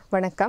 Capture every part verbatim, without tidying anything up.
வணக்கம்.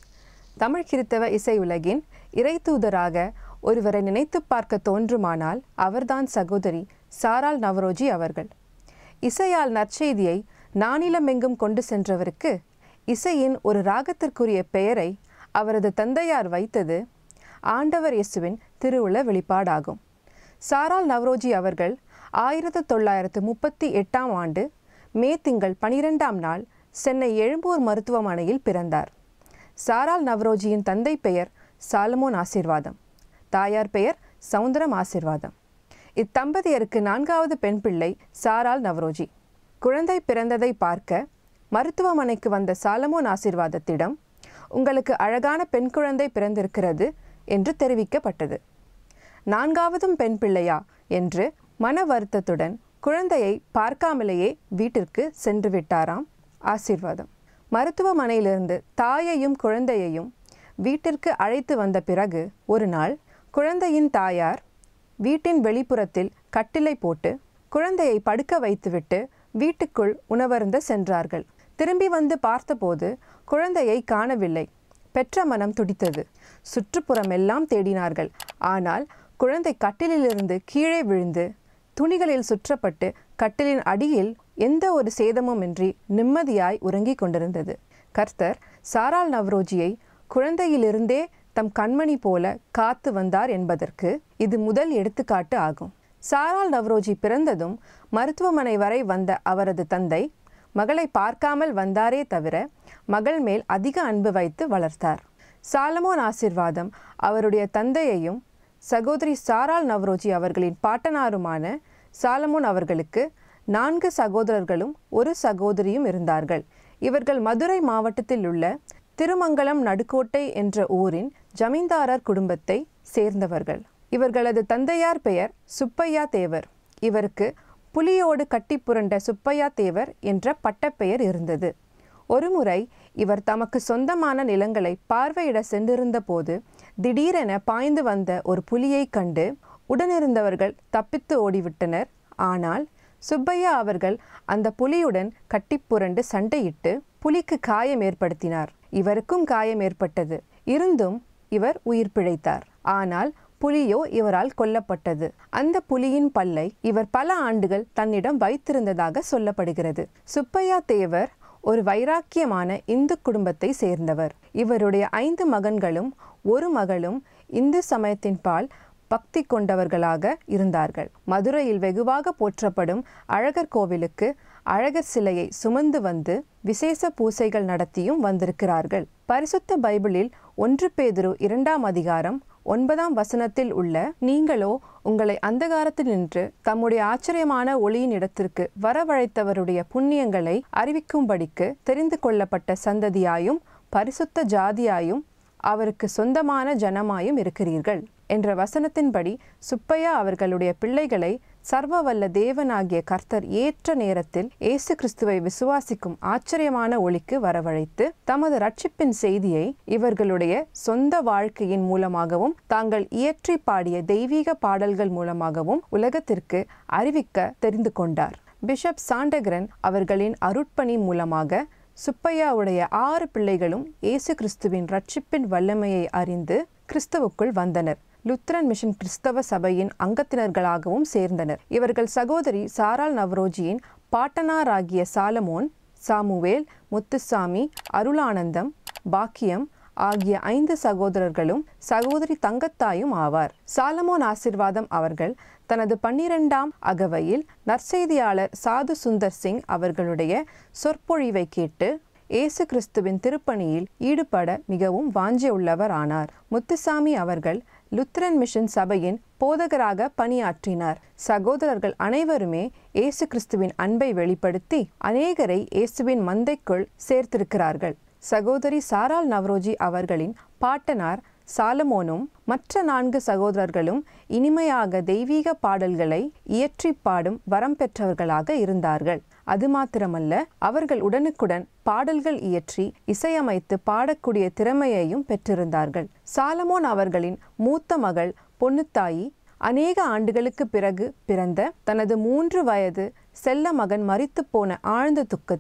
தமிழ் கிறித்தவ இசை உலகின் இறைத்தூதராக ஒருவரை நினைத்து பார்க்க தோன்றுமானால் அவர்தான் சகோதரி சாரால் நவரோஜி அவர்கள். இசையால் நற்செய்தியை நானிலமெங்கும் கொண்டு சென்றவருக்கு இசையின் ஒரு ராகத்திற்குரிய பெயரை அவரது தந்தையார் வைத்தது ஆண்டவர் இயேசுவின் திருவுள வெளிப்பாடாகும். சாரால் நவரோஜி அவர்கள் ஆயிரத்து தொள்ளாயிரத்து முப்பத்தி எட்டாம் ஆண்டு மே திங்கள் பனிரெண்டாம் நாள் சென்னை எழும்பூர் மருத்துவமனையில் பிறந்தார். சாரால் நவரோஜியின் தந்தை பெயர் சாலமோன் ஆசீர்வாதம், தாயார் பெயர் சவுந்தரம் ஆசீர்வாதம். இத்தம்பதியருக்கு நான்காவது பெண் பிள்ளை சாரால் நவரோஜி. குழந்தை பிறந்ததை பார்க்க மருத்துவமனைக்கு வந்த சாலமோன் ஆசீர்வாதத்திடம் உங்களுக்கு அழகான பெண் குழந்தை பிறந்திருக்கிறது என்று தெரிவிக்கப்பட்டது. நான்காவதும் பெண் பிள்ளையா என்று மன வருத்தத்துடன் குழந்தையை பார்க்காமலேயே வீட்டிற்கு சென்று விட்டாராம் ஆசீர்வாதம். மருத்துவமனையிலிருந்து தாயையும் குழந்தையையும் வீட்டிற்கு அழைத்து வந்த பிறகு ஒரு நாள் குழந்தையின் தாயார் வீட்டின் வெளிப்புறத்தில் கட்டிலை போட்டு குழந்தையை படுக்க வைத்துவிட்டு வீட்டுக்குள் உணவருந்த சென்றார்கள். திரும்பி வந்து பார்த்தபோது குழந்தையை காணவில்லை. பெற்ற மனம் துடித்தது. சுற்றுப்புறமெல்லாம் தேடினார்கள். ஆனால் குழந்தை கட்டிலிலிருந்து கீழே விழுந்து துணிகளில் சுற்றப்பட்டு கட்டிலின் அடியில் எந்த ஒரு சேதமுமின்றி நிம்மதியாய் உறங்கிக் கொண்டிருந்தது. கர்த்தர் சாரால் நவரோஜியை குழந்தையிலிருந்தே தம் கண்மணி போல காத்து வந்தார் என்பதற்கு இது முதல் எடுத்துக்காட்டு ஆகும். சாரால் நவரோஜி பிறந்ததும் மருத்துவமனை வரை வந்த அவரது தந்தை மகளை பார்க்காமல் வந்தாரே தவிர மகள் மேல் அதிக அன்பு வைத்து வளர்த்தார். சாலமோன் ஆசீர்வாதம் அவருடைய தந்தையையும் சகோதரி சாரால் நவரோஜி அவர்களின் பாட்டனாருமான சாலமோன் அவர்களுக்கு நான்கு சகோதரர்களும் ஒரு சகோதரியும் இருந்தார்கள். இவர்கள் மதுரை மாவட்டத்தில் உள்ள திருமங்கலம் நடுக்கோட்டை என்ற ஊரின் ஜமீன்தாரர் குடும்பத்தை சேர்ந்தவர்கள். இவர்களது தந்தையார் பெயர் சுப்பையா தேவர். இவருக்கு புலியோடு கட்டி புரண்ட சுப்பையா தேவர் என்ற பட்டப்பெயர் இருந்தது. ஒருமுறை இவர் தமக்கு சொந்தமான நிலங்களை பார்வையிட சென்றிருந்த போது திடீரென பாய்ந்து வந்த ஒரு புலியை கண்டு உடனிருந்தவர்கள் தப்பித்து ஓடிவிட்டனர். ஆனால் சுப்பையா அவர்கள் அந்த புலியுடன் கட்டிப்புரண்டு சண்டையிட்டு புலிக்கு காயம் ஏற்படுத்தினார். இவருக்கும் காயம் ஏற்பட்டது. இருந்தும் இவர் உயிர் பிழைத்தார். ஆனால் புலியோ இவரால் கொல்லப்பட்டது. அந்த புலியின் பல்லை இவர் பல ஆண்டுகள் தன்னிடம் வைத்திருந்ததாக சொல்லப்படுகிறது. சுப்பையா தேவர் ஒரு வைராக்கியமான இந்து குடும்பத்தை சேர்ந்தவர். இவருடைய ஐந்து மகன்களும் ஒரு மகளும் இந்து சமயத்தின் பால் பக்தி கொண்டவர்களாக இருந்தார்கள். மதுரையில் வெகுவாக போற்றப்படும் அழகர் கோவிலுக்கு அழகர் சிலையை சுமந்து வந்து விசேஷ பூசைகள் நடத்தியும் வந்திருக்கிறார்கள். பரிசுத்த பைபிளில் ஒன்று பேதுரு இரண்டாம் அதிகாரம் ஒன்பதாம் வசனத்தில் உள்ள நீங்களோ உங்களை அந்தகாரத்தில் நின்று தம்முடைய ஆச்சரியமான ஒளியின் இடத்திற்கு வரவழைத்தவருடைய புண்ணியங்களை அறிவிக்கும்படிக்கு தெரிந்து கொள்ளப்பட்ட சந்ததியாயும் பரிசுத்த ஜாதியாயும் அவருக்கு சொந்தமான ஜனமாயும் இருக்கிறீர்கள் என்ற வசனத்தின்படி சுப்பையா அவர்களுடைய பிள்ளைகளை சர்வ வல்ல தேவனாகிய கர்த்தர் ஏற்ற நேரத்தில் இயேசு கிறிஸ்துவை விசுவாசிக்கும் ஆச்சரியமான ஒளிக்கு வரவழைத்து தமது ரட்சிப்பின் செய்தியை இவர்களுடைய சொந்த வாழ்க்கையின் மூலமாகவும் தாங்கள் இயற்றி பாடிய தெய்வீக பாடல்கள் மூலமாகவும் உலகத்திற்கு அறிவிக்க தெரிந்து கொண்டார். பிஷப் சாண்டகிரன் அவர்களின் அருட்பணி மூலமாக சுப்பையாவுடைய ஆறு பிள்ளைகளும் இயேசு கிறிஸ்துவின் ரட்சிப்பின் வல்லமையை அறிந்து கிறிஸ்துவுக்குள் வந்தனர். லுத்ரன் மிஷன் கிறிஸ்தவ சபையின் அங்கத்தினர்களாகவும் சேர்ந்தனர். இவர்கள் சகோதரி சாரால் நவரோஜியின் பாட்டனாராகிய சாலமோன், சாமுவேல், முத்துசாமி, அருளானந்தம், பாக்கியம் ஆகிய ஐந்து சகோதரர்களும் சகோதரி தங்கத்தாயும் ஆவார். சாலமோன் ஆசீர்வாதம் அவர்கள் தனது பன்னிரெண்டாம் அகவையில் நற்செய்தியாளர் சாது சுந்தர் சிங் அவர்களுடைய சொற்பொழிவை கேட்டு இயேசு கிறிஸ்துவின் திருப்பணியில் ஈடுபட மிகவும் வாஞ்சியுள்ளவர் ஆனார். முத்துசாமி அவர்கள் லுத்ரன் மிஷன் சபையின் போதகராக பணியாற்றினார். சகோதரர்கள் அனைவருமே இயேசு கிறிஸ்துவின் அன்பை வெளிப்படுத்தி அநேகரை இயேசுவின் மந்தைக்குள் சேர்த்திருக்கிறார்கள். சகோதரி சாரால் நவரோஜி அவர்களின் பாட்டனார் சாலமோனும் மற்ற நான்கு சகோதரர்களும் இனிமையாக தெய்வீக பாடல்களை இயற்றி பாடும் வரம் பெற்றவர்களாக இருந்தார்கள். அது மாத்திரமல்ல, அவர்கள் உடனுக்குடன் பாடல்கள் இயற்றி இசையமைத்து பாடக்கூடிய திறமையையும் பெற்றிருந்தார்கள். சாலமோன் அவர்களின் மூத்த மகள் பொன்னுத்தாயி அநேக ஆண்டுகளுக்கு பிறகு பிறந்த தனது மூன்று வயது செல்ல மகன் மரித்து போன ஆழ்ந்த துக்கத்தில்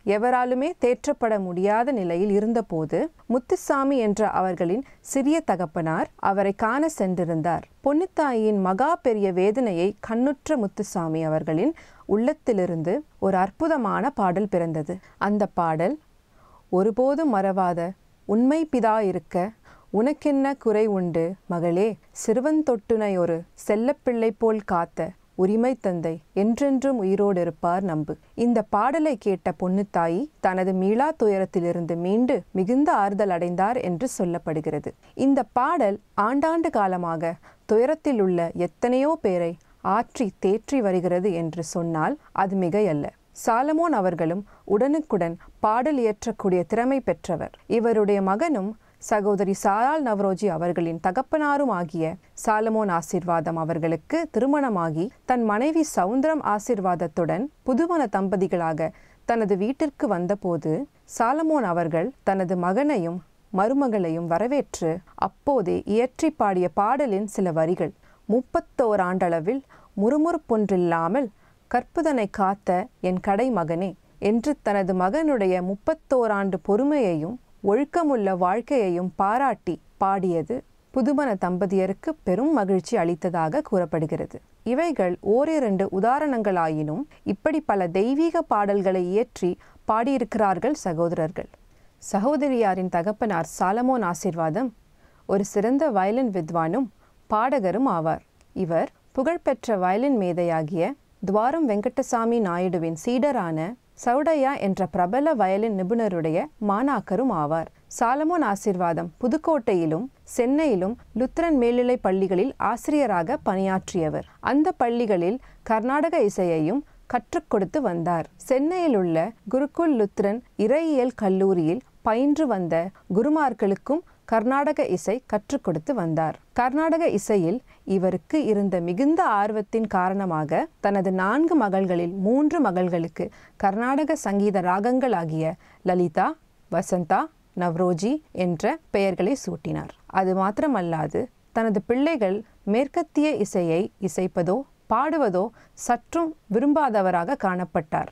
எவராலுமே தேற்றப்பட முடியாத நிலையில் இருந்தபோது முத்துசாமி என்ற அவர்களின் சிறிய தகப்பனார் அவரை காண சென்றிருந்தார். பொன்னுத்தாயின் மகா பெரிய வேதனையை கண்ணுற்ற முத்துசாமி அவர்களின் உள்ளத்திலிருந்து ஒரு அற்புதமான பாடல் பிறந்தது. அந்த பாடல், ஒருபோதும் மறவாத உண்மை பிதா இருக்க உனக்கென்ன குறை உண்டு மகளே, சிறுவந்தொட்டுனை ஒரு செல்லப்பிள்ளை போல் காத்த உரிமை தந்தை என்றென்றும் உயிரோடு இருப்பார் நம்பு. இந்த பாடலை கேட்ட பொன்னுத்தாயி தனது மீளா துயரத்திலிருந்து மீண்டு மிகுந்த ஆறுதல் அடைந்தார் என்று சொல்லப்படுகிறது. இந்த பாடல் ஆண்டாண்டு காலமாக துயரத்தில் உள்ள எத்தனையோ பேரை ஆற்றி தேற்றி வருகிறது என்று சொன்னால் அது மிகையல்ல. சாலமோன் அவர்களும் உடனுக்குடன் பாடல் இயற்றக்கூடிய திறமை பெற்றவர். இவருடைய மகனும் சகோதரி சாரால் நவரோஜி அவர்களின் தகப்பனாரும் ஆகிய சாலமோன் ஆசீர்வாதம் அவர்களுக்கு திருமணமாகி தன் மனைவி சவுந்தரம் ஆசீர்வாதத்துடன் புதுமண தம்பதிகளாக தனது வீட்டிற்கு வந்தபோது சாலமோன் அவர்கள் தனது மகனையும் மருமகளையும் வரவேற்று அப்போதே இயற்றி பாடிய பாடலின் சில வரிகள், முப்பத்தோர் ஆண்டளவில் முறுமுறுப்பொன்றில்லாமல் கற்புதனை காத்த என் கடை மகனே என்று தனது மகனுடைய முப்பத்தோராண்டு பொறுமையையும் ஒழுக்கமுள்ள வாழ்க்கையையும் பாராட்டி பாடியது புதுமண தம்பதியருக்கு பெரும் மகிழ்ச்சி அளித்ததாக கூறப்படுகிறது. இவைகள் ஓரிரண்டு உதாரணங்களாயினும் இப்படி பல தெய்வீக பாடல்களை இயற்றி பாடியிருக்கிறார்கள் சகோதரர்கள். சகோதரியாரின் தகப்பனார் சாலமோன் ஆசீர்வாதம் ஒரு சிறந்த வயலின் வித்வானும் பாடகரும் ஆவார். இவர் புகழ்பெற்ற வயலின் மேதையாகிய துவாரம் வெங்கடசாமி நாயுடுவின் சீடரான சௌடையா என்ற பிரபல வயலின் நிபுணருடைய மாணாக்கரும் ஆவார். சாலமோன் ஆசீர்வாதம் புதுக்கோட்டையிலும் சென்னையிலும் லுத்திரன் மேல்நிலை பள்ளிகளில் ஆசிரியராக பணியாற்றியவர். அந்த பள்ளிகளில் கர்நாடக இசையையும் கற்றுக் கொடுத்து வந்தார். சென்னையில் உள்ள குருகுல் லுத்திரன் இறையியல் கல்லூரியில் பயின்று வந்த குருமார்களுக்கும் கர்நாடக இசை கற்றுக் கொடுத்து வந்தார். கர்நாடக இசையில் இவருக்கு இருந்த மிகுந்த ஆர்வத்தின் காரணமாக தனது நான்கு மகள்களில் மூன்று மகள்களுக்கு கர்நாடக சங்கீத ராகங்களாகிய லலிதா, வசந்தா, நவ்ரோஜி என்ற பெயர்களை சூட்டினார். அது மாத்திரமல்லாது தனது பிள்ளைகள் மேற்கத்திய இசையை இசைப்பதோ பாடுவதோ சற்றும் விரும்பாதவராக காணப்பட்டார்.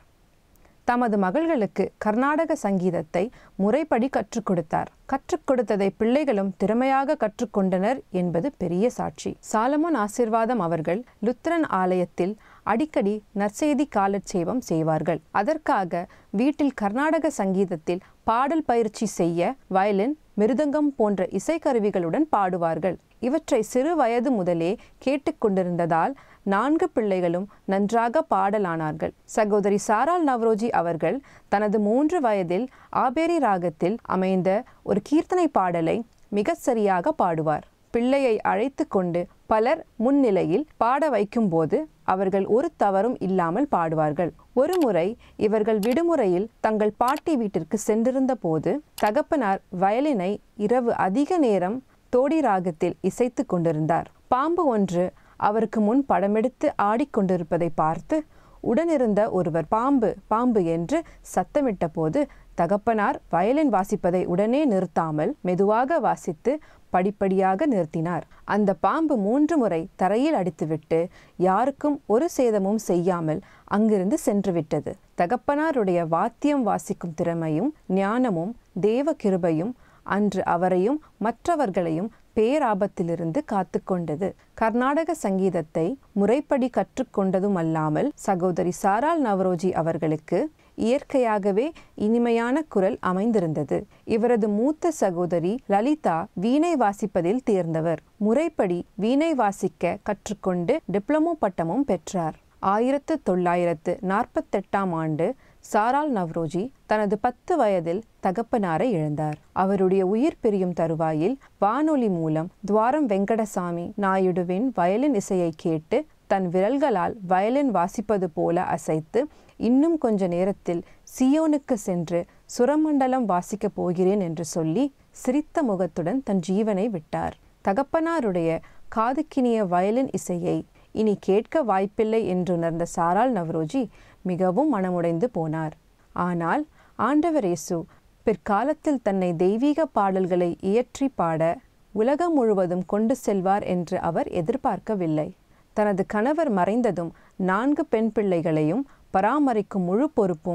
தமது மகள்களுக்கு கர்நாடக சங்கீதத்தை முறைப்படி கற்றுக் கொடுத்தார். கற்றுக் கொடுத்ததை பிள்ளைகளும் திறமையாக கற்றுக்கொண்டனர் என்பது பெரிய சாட்சி. சாலமோன் ஆசீர்வாதம் அவர்கள் லுத்திரன் ஆலயத்தில் அடிக்கடி நற்செய்தி காலட்சேபம் செய்வார்கள். அதற்காக வீட்டில் கர்நாடக சங்கீதத்தில் பாடல் பயிற்சி செய்ய வயலின், மிருதங்கம் போன்ற இசைக்கருவிகளுடன் பாடுவார்கள். இவற்றை சிறு வயது முதலே கேட்டுக்கொண்டிருந்ததால் நான்கு பிள்ளைகளும் நன்றாக பாடலானார்கள். சகோதரி சாரால் நவரோஜி அவர்கள் தனது மூன்று வயதில் ஆபேரி ராகத்தில் அமைந்த ஒரு கீர்த்தனை பாடலை மிக சரியாக பாடுவார். பிள்ளையை அழைத்து கொண்டு பலர் முன்னிலையில் பாட வைக்கும்போது அவர்கள் ஒரு தவறும் இல்லாமல் பாடுவார்கள். ஒரு முறை இவர்கள் விடுமுறையில் தங்கள் பாட்டி வீட்டிற்கு சென்றிருந்த போது தகப்பனார் வயலினை இரவு அதிக நேரம் தோடி ராகத்தில் இசைத்து கொண்டிருந்தார். பாம்பு ஒன்று அவருக்கு முன் படமெடுத்து ஆடிக்கொண்டிருப்பதை பார்த்து உடனிருந்த ஒருவர் பாம்பு பாம்பு என்று சத்தமிட்ட போது தகப்பனார் வயலின் வாசிப்பதை உடனே நிறுத்தாமல் மெதுவாக வாசித்து படிப்படியாக நிறுத்தினார். அந்த பாம்பு மூன்று முறை தரையில் அடித்துவிட்டு யாருக்கும் ஒரு சேதமும் செய்யாமல் அங்கிருந்து சென்று விட்டது. தகப்பனாருடைய வாத்தியம் வாசிக்கும் திறமையும் ஞானமும் தேவ கிருபையும் அன்று அவரையும் மற்றவர்களையும் பேராபத்திலிருந்து காத்து கொண்டது. கர்நாடக சங்கீதத்தை முறைப்படி கற்றுக்கொண்டதும் அல்லாமல் சகோதரி சாரால் நவரோஜி அவர்களுக்கு இயற்கையாகவே இனிமையான குரல் அமைந்திருந்தது. இவரது மூத்த சகோதரி லலிதா வீணை வாசிப்பதில் தேர்ந்தவர். முறைப்படி வீணை வாசிக்க கற்றுக்கொண்டு டிப்ளமோ பட்டமும் பெற்றார். ஆயிரத்து தொள்ளாயிரத்து நாற்பத்தெட்டாம் ஆண்டு சாரால் நவ்ரோஜி தனது பத்து வயதில் தகப்பனாரை இழந்தார். அவருடைய உயிர் பிரியும் தருவாயில் வானொலி மூலம் துவாரம் வெங்கடசாமி நாயுடுவின் வயலின் இசையை கேட்டு தன் விரல்களால் வயலின் வாசிப்பது போல அசைத்து இன்னும் கொஞ்ச நேரத்தில் சியோனுக்கு சென்று சுரமண்டலம் வாசிக்கப் போகிறேன் என்று சொல்லி சிரித்த முகத்துடன் தன் ஜீவனை விட்டார். தகப்பனாருடைய காதுக்கினிய வயலின் இசையை இனி கேட்க வாய்ப்பில்லை என்றுணர்ந்த சாரால் நவரோஜி மிகவும் மனமுடைந்து போனார். ஆனால் ஆண்டவர் இயேசு பிற்காலத்தில் தன்னை தெய்வீக பாடல்களை இயற்றி பாட உலகம் முழுவதும் கொண்டு செல்வார் என்று அவர் எதிர்பார்க்கவில்லை. தனது கணவர் மறைந்ததும் நான்கு பெண் பிள்ளைகளையும் பராமரிக்கும் முழு பொறுப்பும்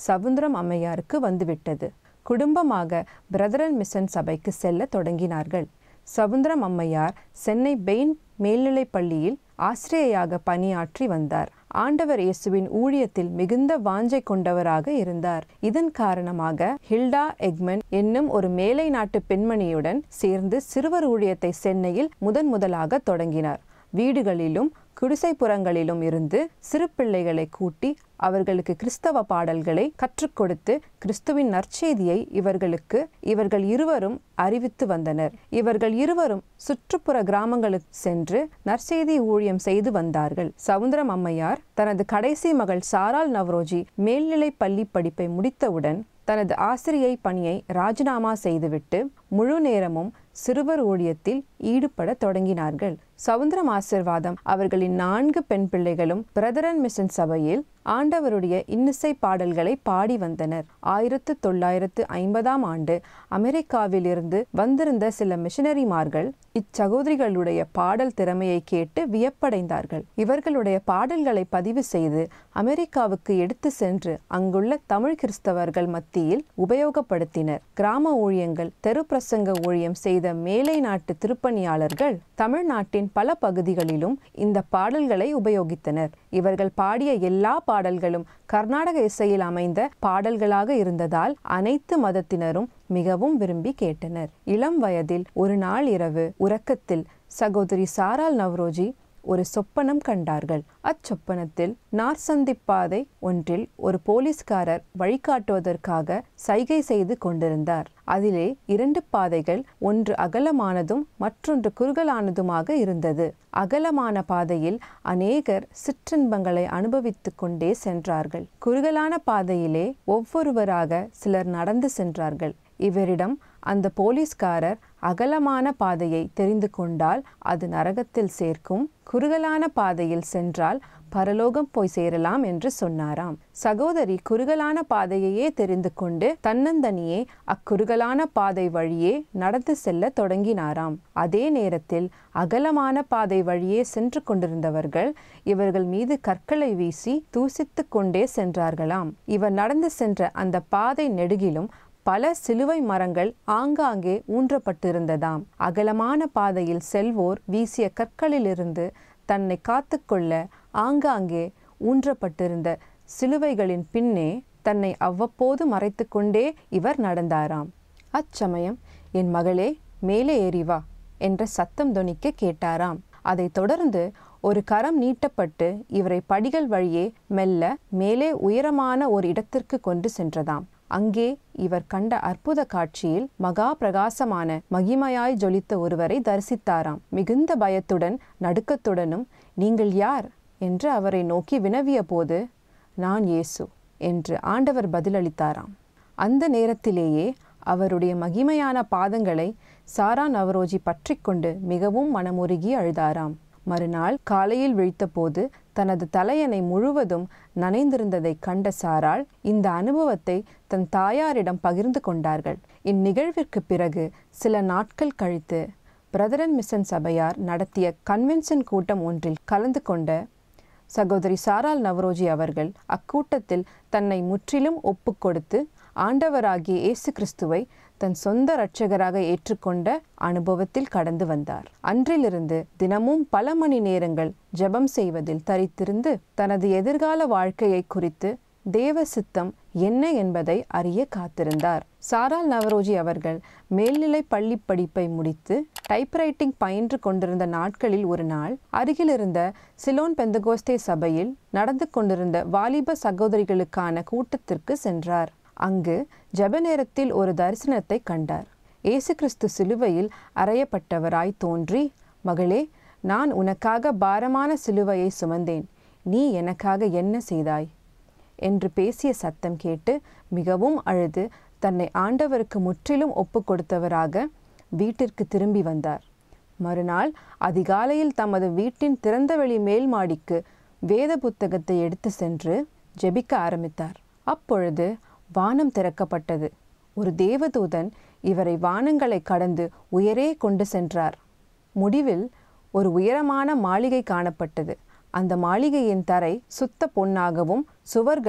சவுந்தரம் அம்மையாருக்கு வந்துவிட்டது. குடும்பமாக பிரதரன் மிஷன் சபைக்கு செல்ல தொடங்கினார்கள். சவுந்தரம் அம்மையார் சென்னை பெயின் மேல்நிலைப் பள்ளியில் ஆசிரியையாக பணியாற்றி வந்தார். ஆண்டவர் இயேசுவின் ஊழியத்தில் மிகுந்த வாஞ்சை கொண்டவராக இருந்தார். இதன் காரணமாக ஹில்டா எக்மன் என்னும் ஒரு மேலை நாட்டு பெண்மணியுடன் சேர்ந்து சிறுவர் ஊழியத்தை சென்னையில் முதன் முதலாக தொடங்கினார். வீடுகளிலும் குடிசைப்புறங்களிலும் இருந்து சிறு பிள்ளைகளை கூட்டி அவர்களுக்கு கிறிஸ்தவ பாடல்களை கற்றுக் கொடுத்து கிறிஸ்துவின் நற்செய்தியை இவர்களுக்கு இவர்கள் இருவரும் அறிவித்து வந்தனர். இவர்கள் இருவரும் சுற்றுப்புற கிராமங்களுக்கு சென்று நற்செய்தி ஊழியம் செய்து வந்தார்கள். சவுந்தரம் அம்மையார் தனது கடைசி மகள் சாரால் நவ்ரோஜி மேல்நிலை பள்ளி படிப்பை முடித்தவுடன் தனது ஆசிரியை பணியை ராஜினாமா செய்துவிட்டு முழு நேரமும் சிறுவர் ஊழியத்தில் ஈடுபட தொடங்கினார்கள். சவுந்தரம் ஆசிர்வாதம் அவர்களின் நான்கு பெண் பிள்ளைகளும் பிரதரன் மிஷன் சபையில் ஆண்டவருடைய இன்னிசை பாடல்களை பாடி வந்தனர். ஆயிரத்து தொள்ளாயிரத்து ஐம்பதாம் ஆண்டு அமெரிக்காவில் இருந்து வந்திருந்த சில மிஷனரிமார்கள் இச்சகோதரிகளுடைய பாடல் திறமையை கேட்டு வியப்படைந்தார்கள். இவர்களுடைய பாடல்களை பதிவு செய்து அமெரிக்காவுக்கு எடுத்து சென்று அங்குள்ள தமிழ் கிறிஸ்தவர்கள் மத்தியில் உபயோகப்படுத்தினர். கிராம ஊழியங்கள், தெரு பிரசங்க ஊழியம் செய்த மேலை நாட்டு திருப்பணியாளர்கள் தமிழ்நாட்டின் பல பகுதிகளிலும் இந்த பாடல்களை உபயோகித்தனர். இவர்கள் பாடிய எல்லா பாடல்களும் கர்நாடக இசையில் அமைந்த பாடல்களாக இருந்ததால் அனைத்து மதத்தினரும் மிகவும் விரும்பி கேட்டனர். இளம் வயதில் ஒரு நாள் இரவு உறக்கத்தில் சகோதரி சாரால் நவ்ரோஜி ஒரு சொப்பனம் கண்டார்கள். அச்சொப்பனத்தில் நார்சந்திப்பாதை ஒன்றில் ஒரு போலீஸ்காரர் வழிகாட்டுவதற்காக சைகை செய்து கொண்டிருந்தார். அதிலே இரண்டு பாதைகள், ஒன்று அகலமானதும் மற்றொன்று குறுகலானதுமாக இருந்தது. அகலமான பாதையில் அநேகர் சிற்றின்பங்களை அனுபவித்து கொண்டே சென்றார்கள். குறுகலான பாதையிலே ஒவ்வொருவராக சிலர் நடந்து சென்றார்கள். இவரிடம் அந்த போலீஸ்காரர் அகலமான பாதையை தெரிந்து கொண்டால் அது நரகத்தில் சேர்க்கும், குறுகலான பாதையில் சென்றால் பரலோகம் போய் சேரலாம் என்று சொன்னாராம். சகோதரி குறுகலான பாதையையே தெரிந்து கொண்டு தன்னந்தனியே அக்குறுகலான பாதை வழியே நடந்து செல்ல தொடங்கினாராம். அதே நேரத்தில் அகலமான பாதை வழியே சென்று கொண்டிருந்தவர்கள் இவர்கள் மீது கற்களை வீசி தூசித்து கொண்டே சென்றார்களாம். இவர் நடந்து சென்ற அந்த பாதை நெடுகிலும் பல சிலுவை மரங்கள் ஆங்காங்கே ஊன்றப்பட்டிருந்ததாம். அகலமான பாதையில் செல்வோர் வீசிய கற்களிலிருந்து தன்னை காத்துக்கொள்ள ஆங்காங்கே ஊன்றப்பட்டிருந்த சிலுவைகளின் பின்னே தன்னை அவ்வப்போது மறைத்து கொண்டே இவர் நடந்தாராம். அச்சமயம், என் மகளே, மேலே ஏறி வா என்ற சத்தம் தொனிக்க கேட்டாராம். அதை தொடர்ந்து ஒரு கரம் நீட்டப்பட்டு இவரை படிகள் வழியே மெல்ல மேலே உயரமான ஒரு இடத்திற்கு கொண்டு சென்றதாம். அங்கே இவர் கண்ட அற்புத காட்சியில் மகா பிரகாசமான மகிமையாய் ஜொலித்த ஒருவரை தரிசித்தாராம். மிகுந்த பயத்துடன் நடுக்கத்துடனும், நீங்கள் யார் என்று அவரை நோக்கி வினவிய போது, நான் இயேசு என்று ஆண்டவர் பதிலளித்தாராம். அந்த நேரத்திலேயே அவருடைய மகிமையான பாதங்களை சாரா நவரோஜி பற்றி கொண்டு மிகவும் மனமுருகி அழுதாராம். மறுநாள் காலையில் விழித்தபோது தனது தலையணை முழுவதும் நனைந்திருந்ததை கண்ட சாராள் இந்த அனுபவத்தை தன் தாயாரிடம் பகிர்ந்து கொண்டார்கள். இந்நிகழ்விற்கு பிறகு சில நாட்கள் கழித்து பிரதரன் மிஷன் சபையார் நடத்திய கன்வென்ஷன் கூட்டம் ஒன்றில் கலந்து கொண்ட சகோதரி சாரால் நவரோஜி அவர்கள் அக்கூட்டத்தில் தன்னை முற்றிலும் ஒப்பு கொடுத்து ஆண்டவராகிய இயேசு கிறிஸ்துவை தன் சொந்த இரட்சகராக ஏற்றுக்கொண்ட அனுபவத்தில் கடந்து வந்தார். அன்றிலிருந்து தினமும் பல மணி நேரங்கள் ஜெபம் செய்வதில் தரித்திருந்து தனது எதிர்கால வாழ்க்கையை குறித்து தேவ சித்தம் என்ன என்பதை அறிய காத்திருந்தார். சாரால் நவரோஜி அவர்கள் மேல்நிலை பள்ளி படிப்பை முடித்து டைப்ரைட்டிங் பயின்று கொண்டிருந்த நாட்களில் ஒரு நாள் அருகிலிருந்த சிலோன் பெந்தகோஸ்தே சபையில் நடந்து கொண்டிருந்த வாலிப சகோதரிகளுக்கான கூட்டத்திற்கு சென்றார். அங்கு ஜெப நேரத்தில் ஒரு தரிசனத்தை கண்டார். இயேசு கிறிஸ்து சிலுவையில் அறையப்பட்டவராய் தோன்றி, மகளே, நான் உனக்காக பாரமான சிலுவையை சுமந்தேன், நீ எனக்காக என்ன செய்தாய் என்று பேசிய சத்தம் கேட்டு மிகவும் அழுது தன்னை ஆண்டவருக்கு முற்றிலும் ஒப்பு கொடுத்தவராக வீட்டிற்கு திரும்பி வந்தார். மறுநாள் அதிகாலையில் தமது வீட்டின் திறந்தவெளி மேல் மாடிக்கு வேத புத்தகத்தை எடுத்து சென்று ஜெபிக்க ஆரம்பித்தார். அப்பொழுது வானம் திறக்கப்பட்டது. ஒரு தேவதூதன் இவரை வானங்களை கடந்து உயரே கொண்டு சென்றார். முடிவில் ஒரு உயரமான மாளிகை காணப்பட்டது. அந்த மாளிகையின் தரை சுத்த பொன்னாகவும் சுவர்கள்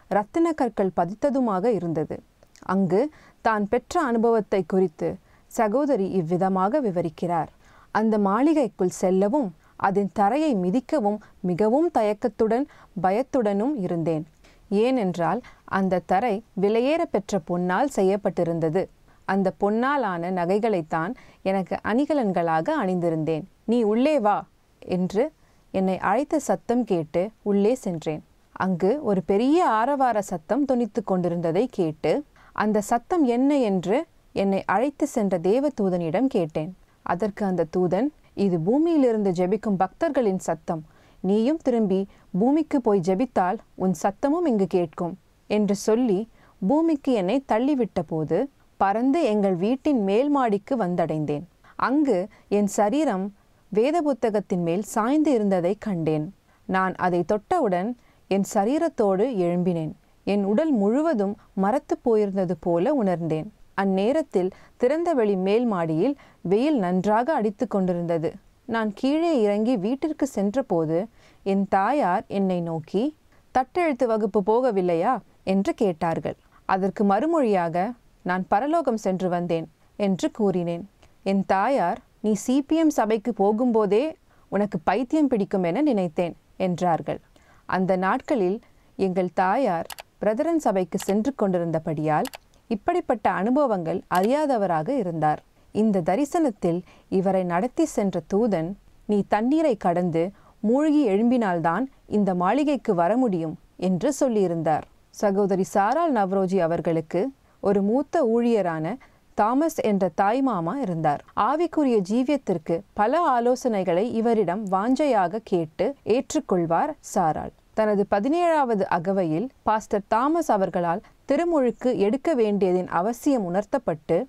இரத்தின கற்கள் பதித்ததுமாக இருந்தது. அங்கு தான் பெற்ற அனுபவத்தை குறித்து சகோதரி இவ்விதமாக விவரிக்கிறார். அந்த மாளிகைக்குள் செல்லவும் அதன் தரையை மிதிக்கவும் மிகவும் தயக்கத்துடன் பயத்துடனும் இருந்தேன். ஏனென்றால் அந்த தரை விலையேற பெற்ற பொன்னால் செய்யப்பட்டிருந்தது. அந்த பொன்னாலான நகைகளைத்தான் எனக்கு அணிகலன்களாக அணிந்திருந்தேன். நீ உள்ளே வா என்று என்னை அழைத்த சத்தம் கேட்டு உள்ளே சென்றேன். அங்கு ஒரு பெரிய ஆரவார சத்தம் தொனித்து கொண்டிருந்ததை கேட்டு அந்த சத்தம் என்ன என்று என்னை அழைத்து சென்ற தேவ தூதனிடம் கேட்டேன். அதற்கு அந்த தூதன், இது பூமியிலிருந்து ஜெபிக்கும் பக்தர்களின் சத்தம். நீயும் திரும்பி பூமிக்கு போய் ஜெபித்தால் உன் சத்தமும் இங்கு கேட்கும் என்று சொல்லி பூமிக்கு என்னை தள்ளிவிட்ட போது பறந்து எங்கள் வீட்டின் மேல் மாடிக்கு வந்தடைந்தேன். அங்கு என் சரீரம் வேத புத்தகத்தின் மேல் சாய்ந்து இருந்ததை கண்டேன். நான் அதை தொட்டவுடன் என் சரீரத்தோடு எழும்பினேன். என் உடல் முழுவதும் மரத்து போயிருந்தது போல உணர்ந்தேன். அந்நேரத்தில் திறந்தவெளி மேல் மாடியில் வெயில் நன்றாக அடித்து கொண்டிருந்தது. நான் கீழே இறங்கி வீட்டிற்கு சென்றபோது என் தாயார் என்னை நோக்கி, தட்டெழுத்து வகுப்பு போகவில்லையா என்று கேட்டார்கள். அதற்கு மறுமொழியாக, நான் பரலோகம் சென்று வந்தேன் என்று கூறினேன். என் தாயார், நீ சிபிஎம் சபைக்கு போகும்போதே உனக்கு பைத்தியம் பிடிக்கும் என நினைத்தேன் என்றார்கள். அந்த நாட்களில் எங்கள் தாயார் பிரதரன் சபைக்கு சென்று கொண்டிருந்தபடியால் இப்படிப்பட்ட அனுபவங்கள் அறியாதவராக இருந்தார். இந்த தரிசனத்தில் இவரை நடத்தி சென்ற தூதன், நீ தண்ணீரை கடந்து மூழ்கி எழும்பினால்தான் இந்த மாளிகைக்கு வர முடியும் என்று சொல்லியிருந்தார். சகோதரி சாரால் நவ்ரோஜி அவர்களுக்கு ஒரு மூத்த ஊழியரான தாமஸ் என்ற தாய்மாமா இருந்தார். ஆவிக்குரிய ஜீவியத்திற்கு பல ஆலோசனைகளை இவரிடம் வாஞ்சையாக கேட்டு ஏற்றுக்கொள்வார் சாரால். தனது பதினேழாவது அகவையில் பாஸ்டர் தாமஸ் அவர்களால் திருமுழுக்கு எடுக்க வேண்டியதின் அவசியம் உணர்த்தப்பட்டு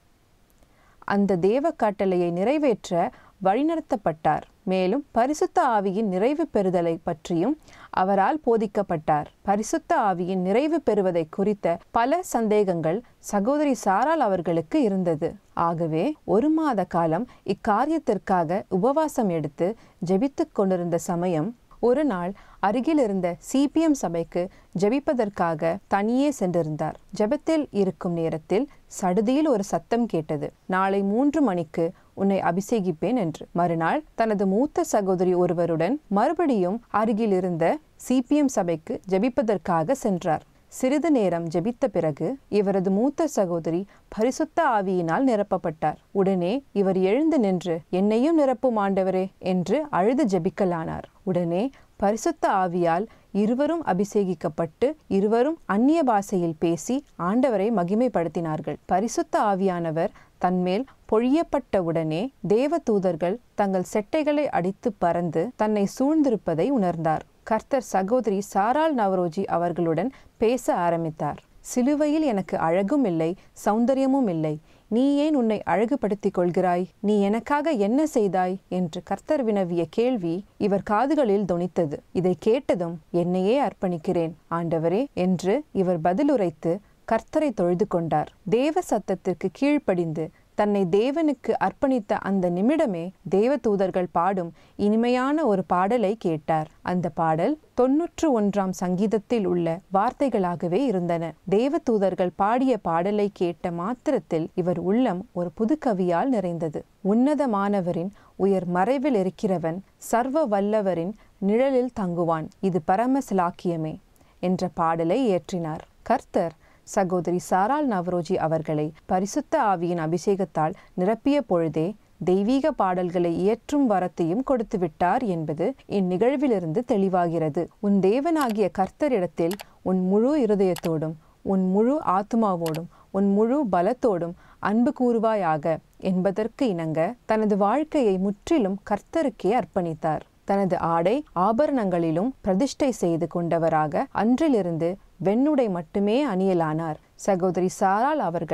அந்த தேவ கட்டளையை நிறைவேற்ற வழிநடத்தப்பட்டார். மேலும் பரிசுத்த ஆவியின் நிறைவு பெறுதலை பற்றியும் அவரால் போதிக்கப்பட்டார். பரிசுத்த ஆவியின் நிறைவு பெறுவதை குறித்த பல சந்தேகங்கள் சகோதரி சாரால் அவர்களுக்கு இருந்தது. ஆகவே ஒரு மாத காலம் இக்காரியத்திற்காக உபவாசம் எடுத்து ஜெபித்து கொண்டிருந்த சமயம் ஒரு நாள் அருகில் இருந்த சிபிஎம் சபைக்கு ஜெபிப்பதற்காக தனியே சென்றிருந்தார். ஜெபத்தில் இருக்கும் நேரத்தில் சடுதியில் ஒரு சத்தம் கேட்டது, நாளை மூன்று மணிக்கு உன்னை அபிஷேகிப்பேன் என்று. மறுநாள் தனது மூத்த சகோதரி ஒருவருடன் மறுபடியும் அருகில் இருந்த சிபிஎம் சபைக்கு ஜெபிப்பதற்காக சென்றார். சிறிது நேரம் ஜெபித்த பிறகு இவரது மூத்த சகோதரி பரிசுத்த ஆவியினால் நிரப்பப்பட்டார். உடனே இவர் எழுந்து நின்று, என்னையும் நிரப்பும் ஆண்டவரே என்று அழுது ஜெபிக்கலானார். உடனே பரிசுத்த ஆவியால் இருவரும் அபிஷேகிக்கப்பட்டு இருவரும் அந்நிய பாஷையில் பேசி ஆண்டவரை மகிமைப்படுத்தினார்கள். பரிசுத்த ஆவியானவர் தன்மேல் பொழியப்பட்டவுடனே தேவ தூதர்கள் தங்கள் செட்டைகளை அடித்து பறந்து தன்னை சூழ்ந்திருப்பதை உணர்ந்தார். கர்த்தர் சகோதரி சாரால் நவரோஜி அவர்களுடன் பேச ஆரம்பித்தார். சிலுவையில் எனக்கு அழகும் இல்லை, சௌந்தரியமும் இல்லை. நீ ஏன் உன்னை அழகுபடுத்திக் கொள்கிறாய்? நீ எனக்காக என்ன செய்தாய் என்று கர்த்தர் வினவிய கேள்வி இவர் காதுகளில் தொனித்தது. இதை கேட்டதும் என்னையே அர்ப்பணிக்கிறேன் ஆண்டவரே என்று இவர் பதிலுரைத்து கர்த்தரை தொழுது கொண்டார். தேவ சத்தத்திற்கு கீழ்ப்படிந்து தன்னை தேவனுக்கு அர்ப்பணித்த அந்த நிமிடமே தேவ தூதர்கள் பாடும் இனிமையான ஒரு பாடலை கேட்டார். அந்த பாடல் தொன்னூற்று ஒன்றாம் சங்கீதத்தில் உள்ள வார்த்தைகளாகவே இருந்தன. தேவ தூதர்கள் பாடிய பாடலை கேட்ட மாத்திரத்தில் இவர் உள்ளம் ஒரு புது கவியால் நிறைந்தது. உன்னதமானவரின் உயர் மறைவில் இருக்கிறவன் சர்வ வல்லவரின் நிழலில் தங்குவான், இது பரம சிலாக்கியமே என்ற பாடலை இயற்றினார். கர்த்தர் சகோதரி சாரால் நவரோஜி அவர்களை பரிசுத்த ஆவியின் அபிஷேகத்தால் நிரப்பிய பொழுதே தெய்வீக பாடல்களை இயற்றும் வரத்தையும் கொடுத்து விட்டார் என்பது இந்நிகழ்விலிருந்து தெளிவாகிறது. உன் தேவனாகிய கர்த்தரிடத்தில் உன் முழு இருதயத்தோடும் உன் முழு ஆத்மாவோடும் உன் முழு பலத்தோடும் அன்பு கூறுவாயாக என்பதற்கு இணங்க தனது வாழ்க்கையை முற்றிலும் கர்த்தருக்கே அர்ப்பணித்தார். தனது ஆடை ஆபரணங்களிலும் பிரதிஷ்டை செய்து கொண்டவராக அன்றிலிருந்து வெண்ணுடை மட்டுமே அணியலானார். சகோதரி சாரால் அவர்கள்